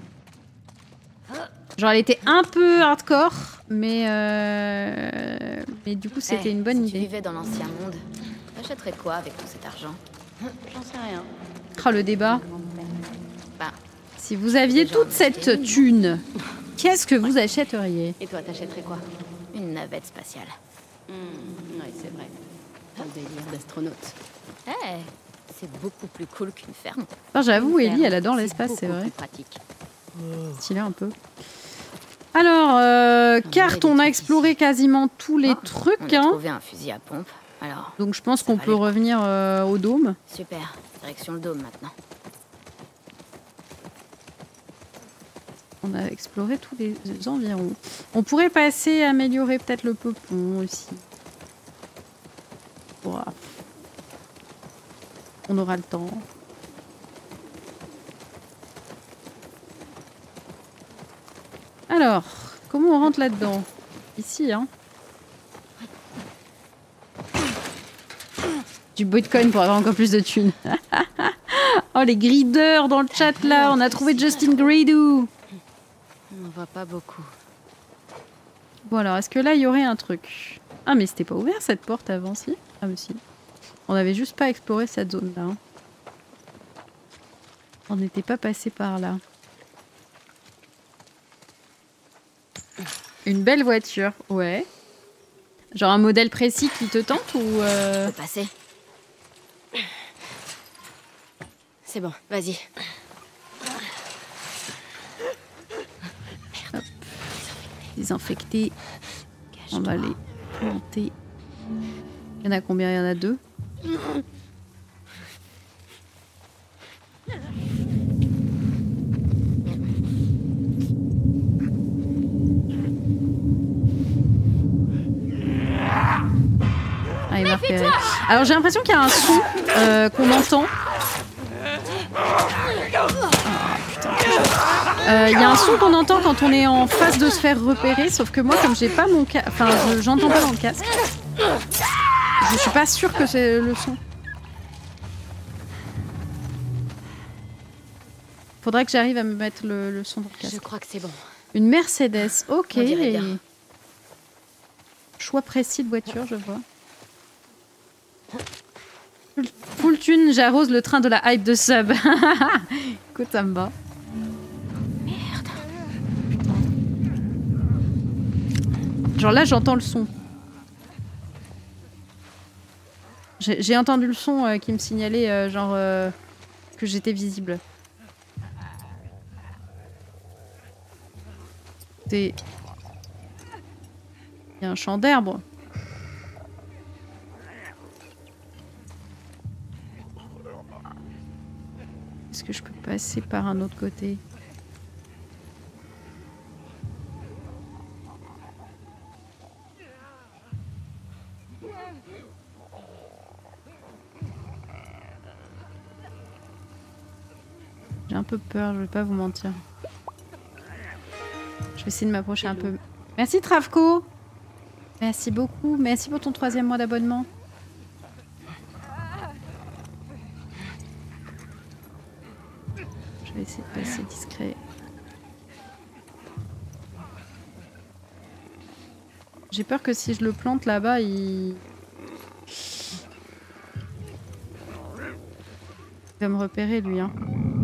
Genre, elle était un peu hardcore, mais euh... mais du coup, c'était hey, une bonne si idée. Tu vivais dans l'ancien monde. T'achèterais quoi avec tout cet argent? J'en sais rien. Oh, le débat. Bah, si vous aviez toute cette thune, qu'est-ce que vous achèteriez? Et toi, t'achèterais quoi? une navette spatiale. Mmh, ouais, c'est vrai. Un délire d'astronaute. Eh, hey, c'est beaucoup plus cool qu'une ferme. Enfin, j'avoue, Ellie, elle adore l'espace, c'est vrai. Pratique. Stylé un peu. Alors, euh, carte, on a exploré quasiment tous les oh, trucs. On a hein. trouvé un fusil à pompe. Alors, donc je pense qu'on peut revenir euh, au dôme. Super, direction le dôme maintenant. On a exploré tous les environs. On pourrait passer, améliorer peut-être le peupon aussi. Wow. On aura le temps. Alors, comment on rentre là-dedans? Ici, hein. Du bitcoin pour avoir encore plus de thunes. Oh, les grideurs dans le chat, là. On a trouvé Justin Gridou. On voit pas beaucoup. Bon, alors, est-ce que là, il y aurait un truc? Ah, mais c'était pas ouvert, cette porte, avant, si? Ah, mais si. On avait juste pas exploré cette zone-là. Hein. On n'était pas passé par là. Une belle voiture, ouais. Genre un modèle précis qui te tente ou... Euh... Je peux passer. C'est bon, vas-y. Hop. Désinfecter. On va les planter. Il y en a combien? Il y en a deux. Ah, il m'a repéré. Alors j'ai l'impression qu'il y a un son euh, qu'on entend. Il euh, y a un son qu'on entend quand on est en phase de se faire repérer, sauf que moi, comme j'ai pas mon casque, enfin, j'entends pas dans le casque, je suis pas sûre que c'est le son. Faudrait que j'arrive à me mettre le, le son dans le casque. Je crois que c'est bon. Une Mercedes, ok. Bien. Choix précis de voiture, je vois. Full thune, j'arrose le train de la hype de sub. Écoute, ça me va. Merde. Genre là, j'entends le son. J'ai entendu le son euh, qui me signalait euh, genre euh, que j'étais visible. C'est... Il y a un champ d'herbe. Est-ce que je peux passer par un autre côté? J'ai un peu peur, je vais pas vous mentir. Je vais essayer de m'approcher un peu. Merci Travco. Merci beaucoup. Merci pour ton troisième mois d'abonnement. Je vais essayer de passer discret. J'ai peur que si je le plante là-bas, il... il va me repérer lui. Hein.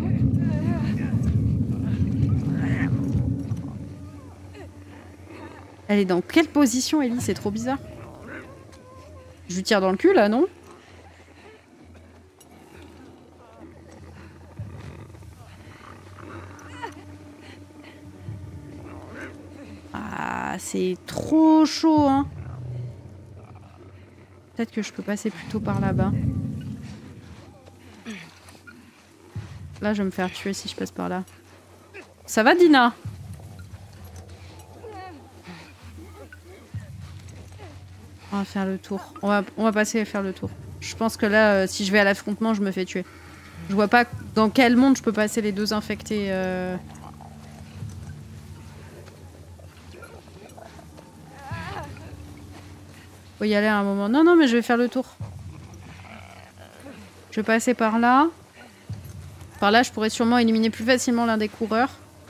Elle est dans quelle position, Ellie? C'est trop bizarre. Je lui tire dans le cul, là, non? Ah, c'est trop chaud, hein. Peut-être que je peux passer plutôt par là-bas. Là, je vais me faire tuer si je passe par là. Ça va, Dina? On va faire le tour. On va, on va passer et faire le tour. Je pense que là, euh, si je vais à l'affrontement, je me fais tuer. Je vois pas dans quel monde je peux passer les deux infectés. Euh... Faut y aller à un moment. Non, non, mais je vais faire le tour. Je vais passer par là. Par là, je pourrais sûrement éliminer plus facilement l'un des coureurs.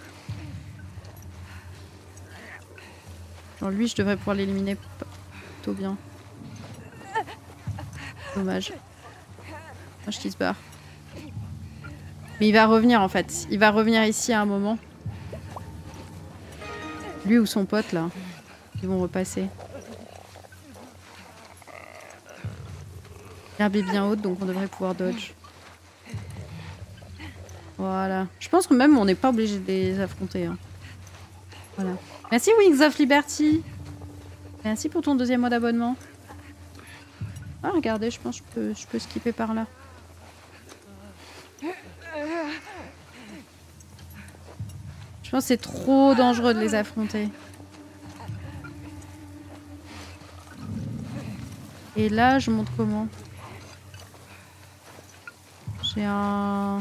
Genre lui, je devrais pouvoir l'éliminer plutôt bien. Dommage. Dommage qu'il se barre. Mais il va revenir en fait. Il va revenir ici à un moment. Lui ou son pote là. Ils vont repasser. L'herbe est bien haute donc on devrait pouvoir dodge. Voilà. Je pense que même on n'est pas obligé de les affronter. Hein. Voilà. Merci Wings of Liberty. Merci pour ton deuxième mois d'abonnement. Ah regardez, je pense que je peux, je peux skipper par là. Je pense que c'est trop dangereux de les affronter. Et là, je monte comment? J'ai un...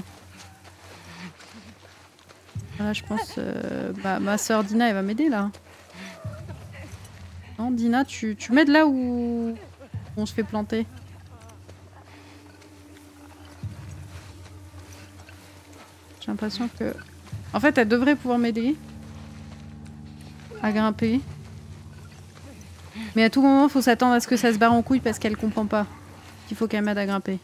Voilà, je pense... Euh, bah, ma soeur Dina, elle va m'aider, là. Non, Dina, tu, tu m'aides là où on se fait planter? J'ai l'impression que... En fait, elle devrait pouvoir m'aider à grimper. Mais à tout moment, il faut s'attendre à ce que ça se barre en couille parce qu'elle comprend pas qu'il faut qu'elle m'aide à grimper.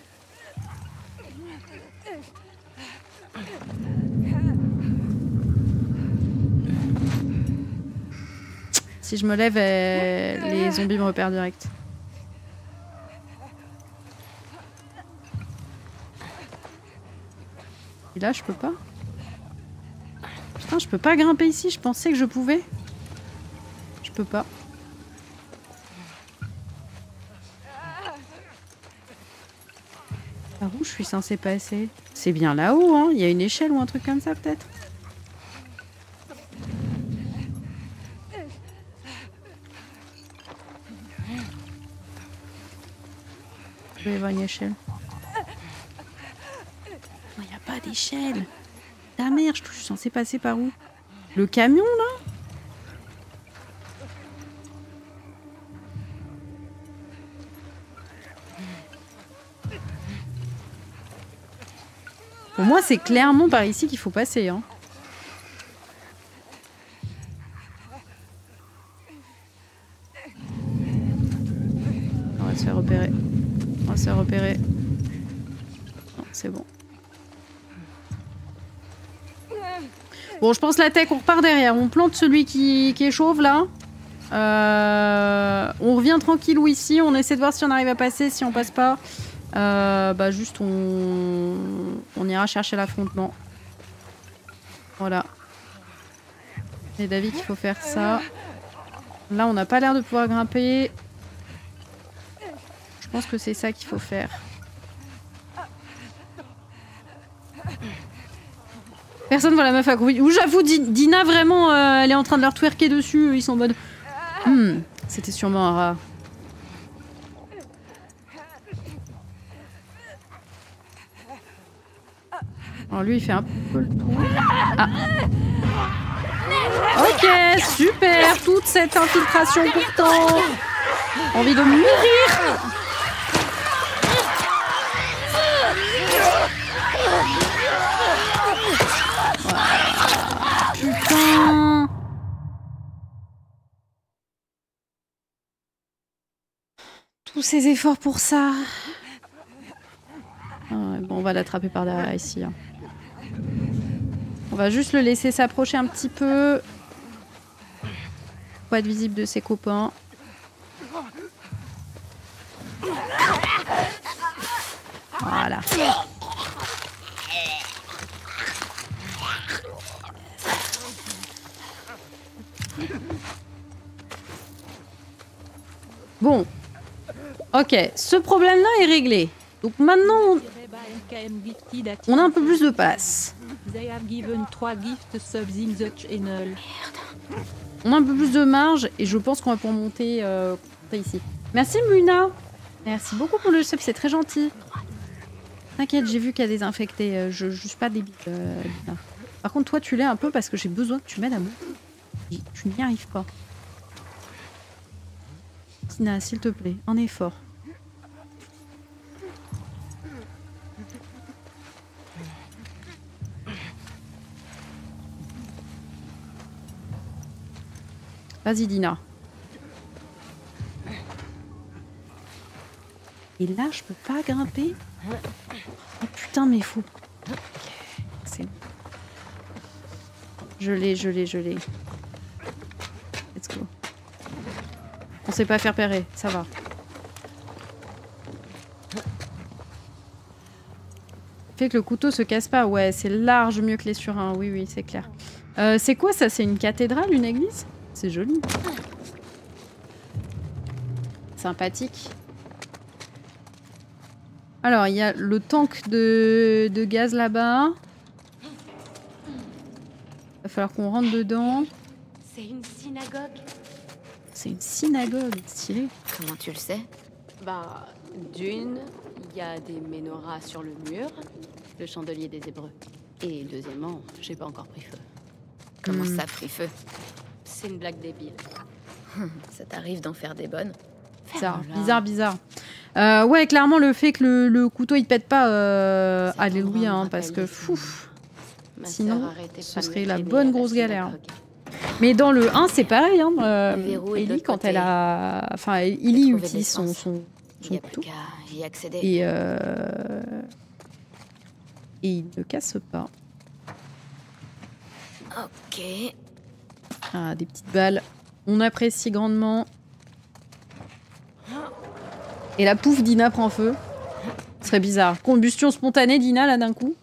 Si je me lève, elle... les zombies me repèrent direct. Et là, je peux pas. Putain, je peux pas grimper ici. Je pensais que je pouvais. Je peux pas. Par où je suis censée passer? C'est bien là-haut, hein. Il y a une échelle ou un truc comme ça, peut-être? Je vais y avoir une échelle. Il n'y a pas d'échelle. Ta mère, je suis censée passer par où? Le camion, là? Pour moi, c'est clairement par ici qu'il faut passer, hein. On va se faire repérer. On va se faire repérer. Non, c'est bon. Bon, je pense la tech, on repart derrière. On plante celui qui, qui est chauve, là. Euh, on revient tranquillou ici. On essaie de voir si on arrive à passer. Si on passe pas, euh, bah juste on, on ira chercher l'affrontement. Voilà. Et David, il faut faire ça. Là, on n'a pas l'air de pouvoir grimper. Je pense que c'est ça qu'il faut faire. Personne voit la meuf accroupie. Ou j'avoue, Dina, vraiment, euh, elle est en train de leur twerker dessus. Ils sont en mode... Hmm, c'était sûrement un rat. Alors lui, il fait un peu le tour. Ah. Ok, super. Toute cette infiltration pourtant. Envie de mourir. Voilà. Putain. Tous ces efforts pour ça. Ah ouais, bon, on va l'attraper par derrière ici. Hein. On va juste le laisser s'approcher un petit peu. Pour être visible de ses copains. Voilà. Bon. Ok, ce problème-là est réglé. Donc maintenant, on... on a un peu plus de passe. On a un peu plus de marge et je pense qu'on va pouvoir monter, euh, ici. Merci Muna. Merci beaucoup pour le sub, c'est très gentil. T'inquiète, j'ai vu qu'il y a des infectés. Je, je suis pas débile. Euh, Par contre, toi, tu l'es un peu parce que j'ai besoin que tu m'aides à monter. Tu n'y arrives pas. Tina, s'il te plaît, un effort. Vas-y, Dina. Et là, je peux pas grimper. Oh putain, mais faut... Okay. C'est bon. Je l'ai, je l'ai, je l'ai. Let's go. On sait pas faire pérer, ça va. Fait que le couteau se casse pas. Ouais, c'est large mieux que les surins. Oui, oui, c'est clair. Euh, c'est quoi ça? C'est une cathédrale, une église? C'est joli. Sympathique. Alors, il y a le tank de, de gaz là-bas. Il va falloir qu'on rentre dedans. C'est une synagogue. C'est une synagogue, stylé. Comment tu le sais? Bah, D'une, il y a des menorahs sur le mur, le chandelier des Hébreux. Et deuxièmement, j'ai pas encore pris feu. Comment Hmm. ça, pris feu? C'est une blague débile. Ça t'arrive d'en faire des bonnes? Bizarre, Ferme-la. bizarre, bizarre. Euh, ouais, clairement, le fait que le, le couteau il pète pas, euh, Cet alléluia, endroit me hein, rappelle parce que les fouf. Ma Sinon, sœur arrêtait ce pas de serait me la traîner bonne à grosse file à galère. croquer. Mais dans le un, c'est pareil. Hein, euh, Le verrou est de Ellie, l'autre quand côté. elle a. Enfin, Ellie trouvé de utilise son, l'essence. son, Il son n'y a plus couteau. qu'à y accéder. Et, euh... et il ne casse pas. Ok. Ah, des petites balles. On apprécie grandement. Et la pouf, Dina prend feu. Ce serait bizarre. Combustion spontanée, Dina, là, d'un coup.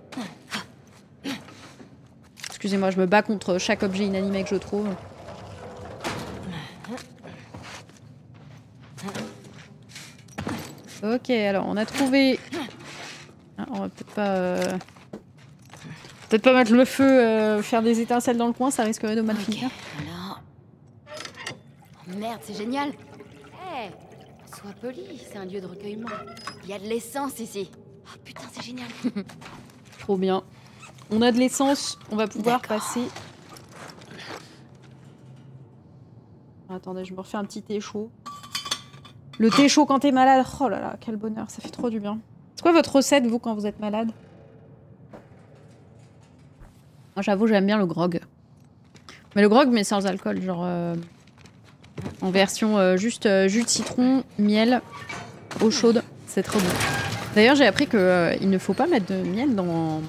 Excusez-moi, je me bats contre chaque objet inanimé que je trouve. Ok, alors, on a trouvé... Ah, on va peut-être pas... euh, Peut-être pas mettre le feu, euh, faire des étincelles dans le coin, ça risquerait de mal Ok, finir. alors... Oh, merde, c'est génial. Hé, sois poli, c'est un lieu de recueillement. Il y a de l'essence ici. Oh putain, c'est génial. Trop bien. On a de l'essence, on va pouvoir D'accord. passer... Attendez, je me refais un petit thé chaud. Le thé chaud quand t'es malade, oh là là, quel bonheur, ça fait trop du bien. C'est quoi votre recette, vous, quand vous êtes malade? Moi, j'avoue, j'aime bien le grog. Mais le grog, mais sans alcool, genre... euh, en version euh, juste euh, jus de citron, miel, eau chaude, c'est trop bon. D'ailleurs, j'ai appris qu'il euh, ne faut pas mettre de miel dans,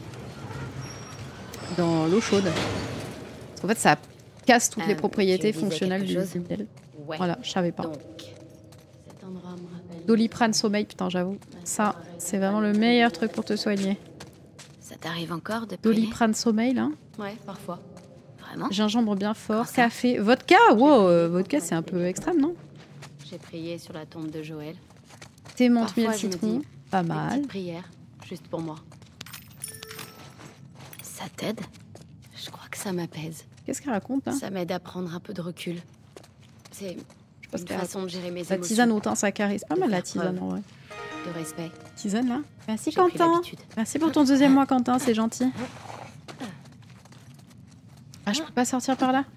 dans l'eau chaude. Parce qu'en fait, ça casse toutes Euh, les tu propriétés me disais fonctionnelles du, quelque chose du miel. Ouais. Voilà, je savais pas. Donc, cet endroit me rappelle... Doliprane sommeil, putain, j'avoue. Ça, c'est vraiment le meilleur truc pour te soigner. Ça t'arrive encore de prier? Doliprane sommeil, là. Ouais, parfois. Vraiment? Gingembre bien fort, Comment ça? café, vodka. Wow, euh, vodka, c'est un peu extrême, non? J'ai prié sur la tombe de Joël. Thé, menthe, Parfois, miel, je me citron. dis, Pas Des mal. petites prières, juste pour moi. Ça t'aide? Je crois que ça m'apaise. Qu'est-ce qu'elle raconte, là? Ça m'aide à prendre un peu de recul. C'est Je sais pas ce une qu'elle raconte. façon de gérer mes La émotions. tisane au thym sacré, c'est pas De mal la faire tisane preuve. en vrai. De respect. Tisane là. Merci J'ai pris Quentin. l'habitude. Merci pour ton deuxième mois Quentin, c'est gentil. Ah, je peux pas sortir par là.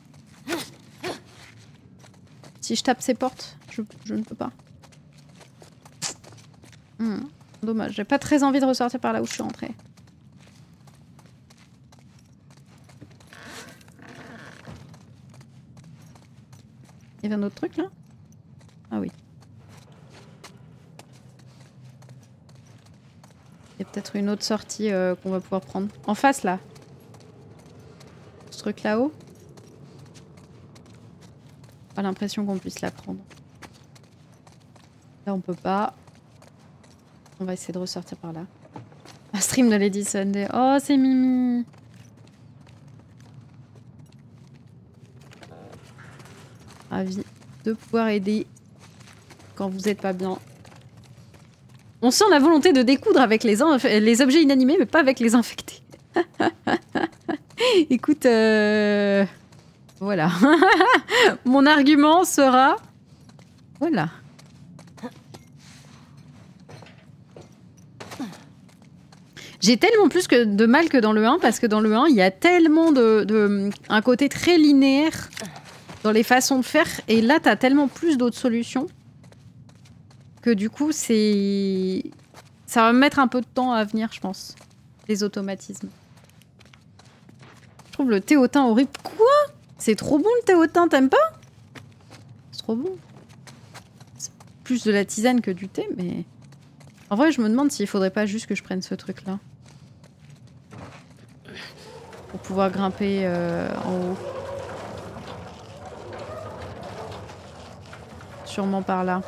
Si je tape ces portes, je, je ne peux pas. Hmm, dommage, j'ai pas très envie de ressortir par là où je suis entrée. Il y avait un autre truc là? Ah oui. Il y a peut-être une autre sortie euh, qu'on va pouvoir prendre. En face là. Ce truc là-haut. Pas l'impression qu'on puisse la prendre. Là on peut pas. On va essayer de ressortir par là. Un stream de Lady Sunday. Oh c'est Mimi. Ravi de pouvoir aider quand vous êtes pas bien. On sent la volonté de découdre avec les, les objets inanimés, mais pas avec les infectés. Écoute, euh... voilà. Mon argument sera... Voilà. J'ai tellement plus que de mal que dans le un, parce que dans le un, il y a tellement de, de... un côté très linéaire dans les façons de faire, et là, t'as tellement plus d'autres solutions que du coup, c'est... Ça va me mettre un peu de temps à venir, je pense. Les automatismes. Je trouve le thé au thym horrible. Quoi? C'est trop bon le thé au thym, t'aimes pas? C'est trop bon. C'est plus de la tisane que du thé, mais... En vrai, je me demande s'il faudrait pas juste que je prenne ce truc-là. Pour pouvoir grimper euh, en haut. Sûrement par là.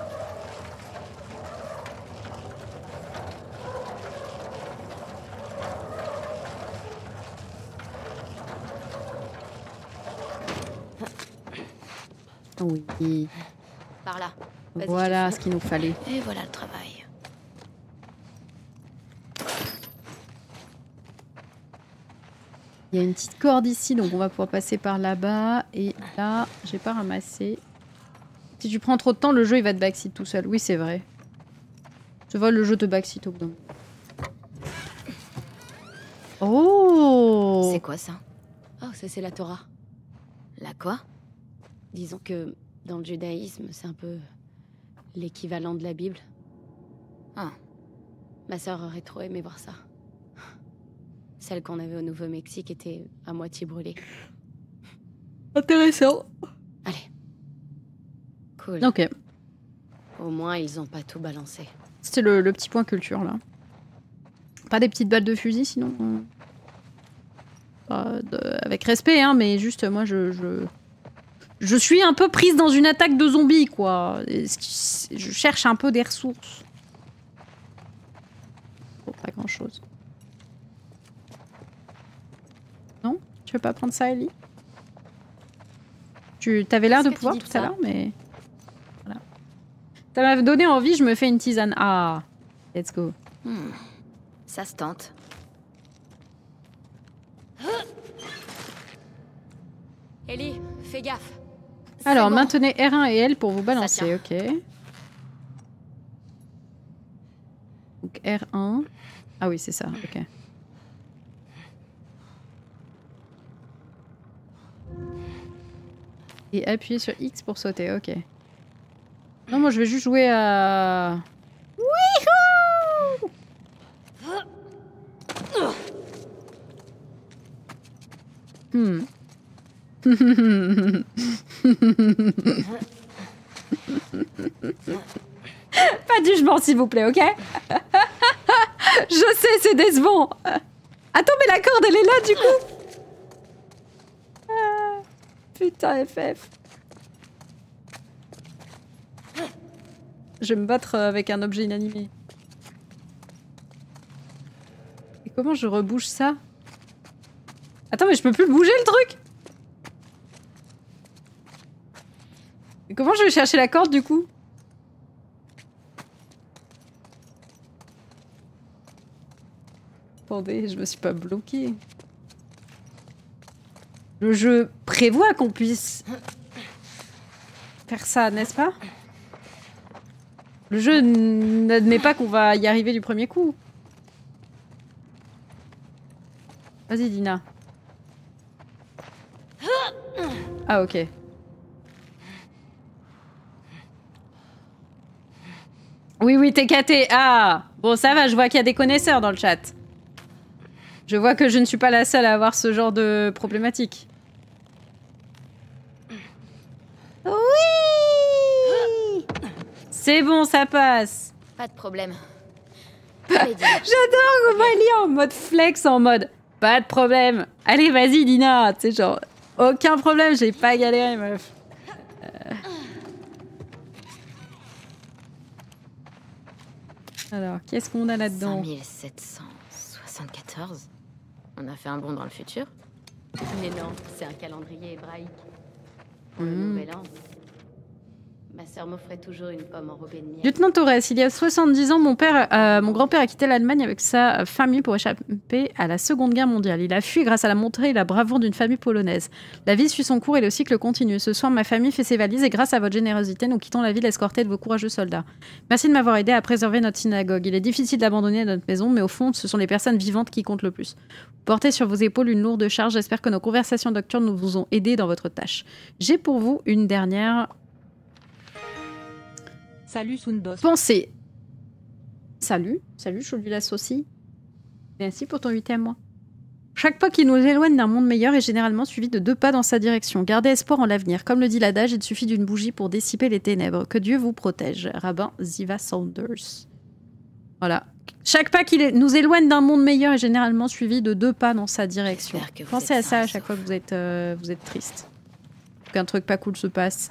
Oui. Par là. Vas-y, Voilà je ce qu'il nous fallait. Et voilà le travail. Il y a une petite corde ici, donc on va pouvoir passer par là-bas. Et là, j'ai pas ramassé. Si tu prends trop de temps, le jeu il va te backseat tout seul. Oui, c'est vrai. Tu vois, le jeu de backseat au bout. Oh! C'est quoi ça? Oh, ça c'est la Torah. La quoi? Disons que dans le judaïsme, c'est un peu l'équivalent de la Bible. Ah. Ma sœur aurait trop aimé voir ça. Celle qu'on avait au Nouveau-Mexique était à moitié brûlée. Intéressant. Allez. Cool. Ok. Au moins, ils ont pas tout balancé. C'était le, le petit point culture, là. Pas des petites balles de fusil, sinon... Euh, de, avec respect, hein, mais juste, moi, je, je... Je suis un peu prise dans une attaque de zombies, quoi. Je cherche un peu des ressources. Oh, pas grand-chose. Non? Tu veux pas prendre ça, Ellie? Tu t'avais l'air de pouvoir tout à l'heure, mais... Voilà. Ça m'a donné envie, je me fais une tisane. Ah, let's go. Hmm. Ça se tente. Ellie, fais gaffe. Alors, bon. maintenez R un et L pour vous balancer, ok. Donc R un. Ah oui, c'est ça, ok. Et appuyez sur X pour sauter, ok. Non, moi je vais juste jouer à... Wouhou! Hmm. Pas de jugement, s'il vous plaît, ok? Je sais, c'est décevant. Attends, mais la corde, elle est là, du coup. Ah, putain, F F. Je vais me battre avec un objet inanimé. Et comment je rebouge ça? Attends, mais je peux plus le bouger, le truc? Et comment je vais chercher la corde, du coup? Attendez, je me suis pas bloquée. Le jeu prévoit qu'on puisse faire ça, n'est-ce pas? Le jeu n'admet pas qu'on va y arriver du premier coup. Vas-y, Dina. Ah, ok. Oui, oui, t'es caté. Ah! Bon, ça va, je vois qu'il y a des connaisseurs dans le chat. Je vois que je ne suis pas la seule à avoir ce genre de problématique. Oui! C'est bon, ça passe. Pas de problème. J'adore comment elle est en mode flex, en mode pas de problème. Allez, vas-y, Dina. Tu sais, genre, aucun problème, j'ai pas galéré, meuf. Euh... Alors, qu'est-ce qu'on a là-dedans? cinq mille sept cent soixante-quatorze. On a fait un bond dans le futur. Mais non, c'est un calendrier hébraïque. Pour mmh. le nouvel an. Ma sœur m'offrait toujours une pomme enrobée de miel. Lieutenant Torres, il y a soixante-dix ans, mon père, euh, mon grand-père a quitté l'Allemagne avec sa famille pour échapper à la Seconde Guerre mondiale. Il a fui grâce à la montée et la bravoure d'une famille polonaise. La vie suit son cours et le cycle continue. Ce soir, ma famille fait ses valises et grâce à votre générosité, nous quittons la ville escortée de vos courageux soldats. Merci de m'avoir aidé à préserver notre synagogue. Il est difficile d'abandonner notre maison, mais au fond, ce sont les personnes vivantes qui comptent le plus. Vous portez sur vos épaules une lourde charge. J'espère que nos conversations nocturnes nous vous ont aidé dans votre tâche. J'ai pour vous une dernière... Salut Sundos. Pensez. Salut, salut, je lui laisse aussi. Merci pour ton huitième mois. Chaque pas qui nous éloigne d'un monde meilleur est généralement suivi de deux pas dans sa direction. Gardez espoir en l'avenir. Comme le dit l'adage, il suffit d'une bougie pour dissiper les ténèbres. Que Dieu vous protège. Rabbin Ziva Saunders. Voilà. Chaque pas qui nous éloigne d'un monde meilleur est généralement suivi de deux pas dans sa direction. Pensez à ça à chaque fois que vous êtes, euh, vous êtes triste. Qu'un truc pas cool se passe.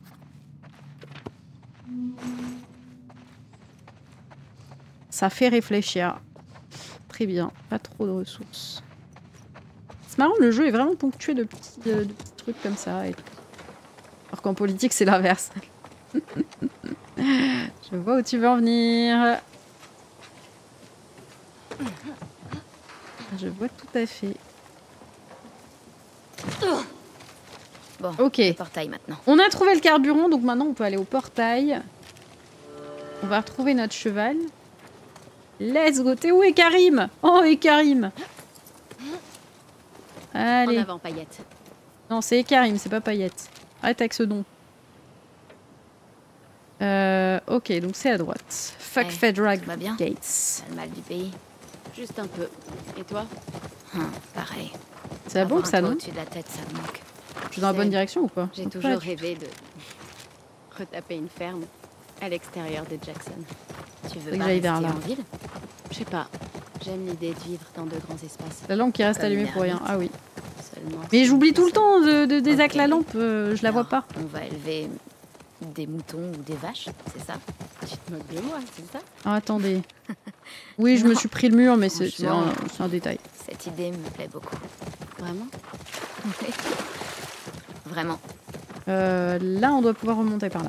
Ça fait réfléchir. Très bien. Pas trop de ressources. C'est marrant, le jeu est vraiment ponctué de petits, de, de petits trucs comme ça. Et tout. Alors qu'en politique, c'est l'inverse. Je vois où tu veux en venir. Je vois tout à fait. Bon, ok. Le portail maintenant. On a trouvé le carburant, donc maintenant on peut aller au portail. On va retrouver notre cheval. Let's go. T'es où, et Karim? Oh, et Karim. Allez. En avant, Paillette. Non, c'est Karim, c'est pas Paillette. Arrête avec ce don. Euh, ok, donc c'est à droite. Fuck hey, Fedra va bien Gates. Pas le mal du pays. Juste un peu. Et toi? Hum, Pareil. C'est bon que ça, non? Au-dessus de la tête, ça me manque. Je suis dans la bonne direction ou pas? J'ai toujours rêvé de retaper une ferme à l'extérieur de Jackson. Tu veux que pas j'aille rester vers là. en ville? Je sais pas. J'aime l'idée de vivre dans de grands espaces. La lampe qui reste Comme allumée une pour rien. ermite. Ah oui. Seulement Mais si j'oublie on tout le fait temps de, de désac Ok. la lampe. euh, je la vois Alors, pas. On va élever des moutons ou des vaches, c'est ça? ça. Tu te moques de moi, c'est ça? Ah, attendez. Oui, je me Non. suis pris le mur, mais c'est c'est un, Franchement. c'est un détail. Cette idée me plaît beaucoup. Vraiment? Vraiment. Euh, là, on doit pouvoir remonter par là.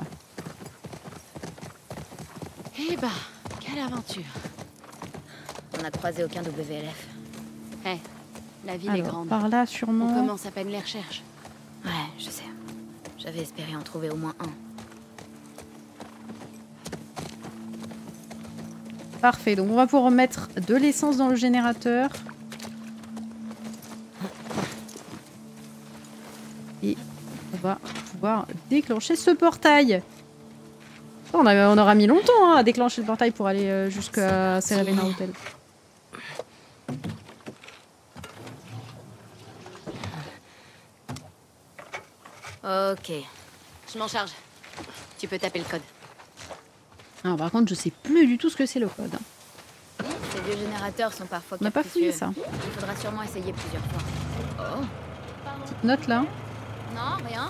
Eh bah, quelle aventure. On n'a croisé aucun W L F. Eh, la ville est Alors, grande. par là, On sûrement. commence à peine les recherches. Ouais, je sais. J'avais espéré en trouver au moins un. Parfait, donc on va pouvoir mettre de l'essence dans le générateur. Et on va pouvoir déclencher ce portail. On, a- on aura mis longtemps hein, à déclencher le portail pour aller euh, jusqu'à Serena Hotel. Ok. Je m'en charge. Tu peux taper le code. Alors, par contre, je sais plus du tout ce que c'est le code. hein. Ces vieux générateurs sont parfois On n'a pas fouillé capricieux. ça. Il faudra sûrement essayer plusieurs fois. Oh. Petite note là. Non, rien.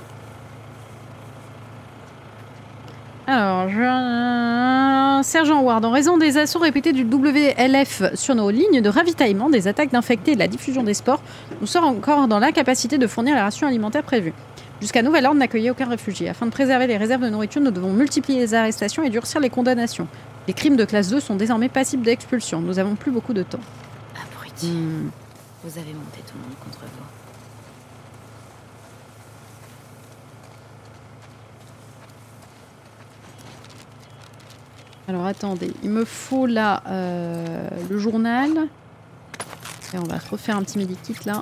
Alors, je... Sergent Ward, en raison des assauts répétés du W L F sur nos lignes de ravitaillement, des attaques d'infectés et de la diffusion des spores, nous sommes encore dans l'incapacité de fournir la ration alimentaire prévue. Jusqu'à nouvel ordre, n'accueillez aucun réfugié. Afin de préserver les réserves de nourriture, nous devons multiplier les arrestations et durcir les condamnations. Les crimes de classe deux sont désormais passibles d'expulsion. Nous n'avons plus beaucoup de temps. Abruti. Hmm. Vous avez monté tout le monde contre vous. Alors attendez, il me faut là euh, le journal. Et on va se refaire un petit medikit là.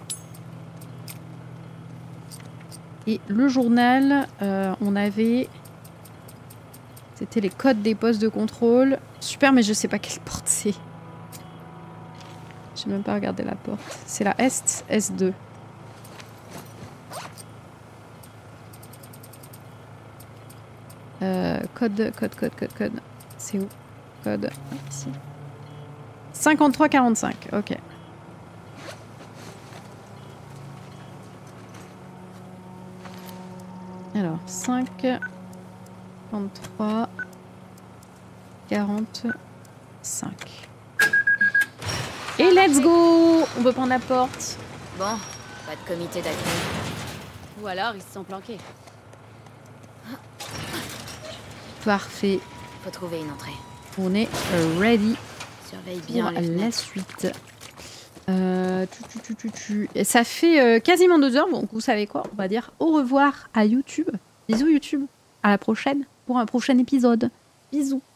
Et le journal, euh, on avait... C'était les codes des postes de contrôle. Super, mais je sais pas quelle porte c'est. J'ai même pas regardé la porte. C'est la Est, S deux. Euh, code, code, code, code, code. C'est où? Code, ici. cinquante-trois quarante-cinq, ok. Alors, cinq, trente-trois, quarante-cinq. Et let's go! On peut prendre la porte. Bon, pas de comité d'accueil. Ou alors, ils se sont planqués. Parfait. Faut trouver une entrée. On est ready Surveille pour bien les la fenêtres. suite. Euh, tu, tu, tu, tu, tu. Et ça fait euh, quasiment deux heures, donc vous savez quoi? On va dire au revoir à YouTube. Bisous YouTube. À la prochaine pour un prochain épisode. Bisous.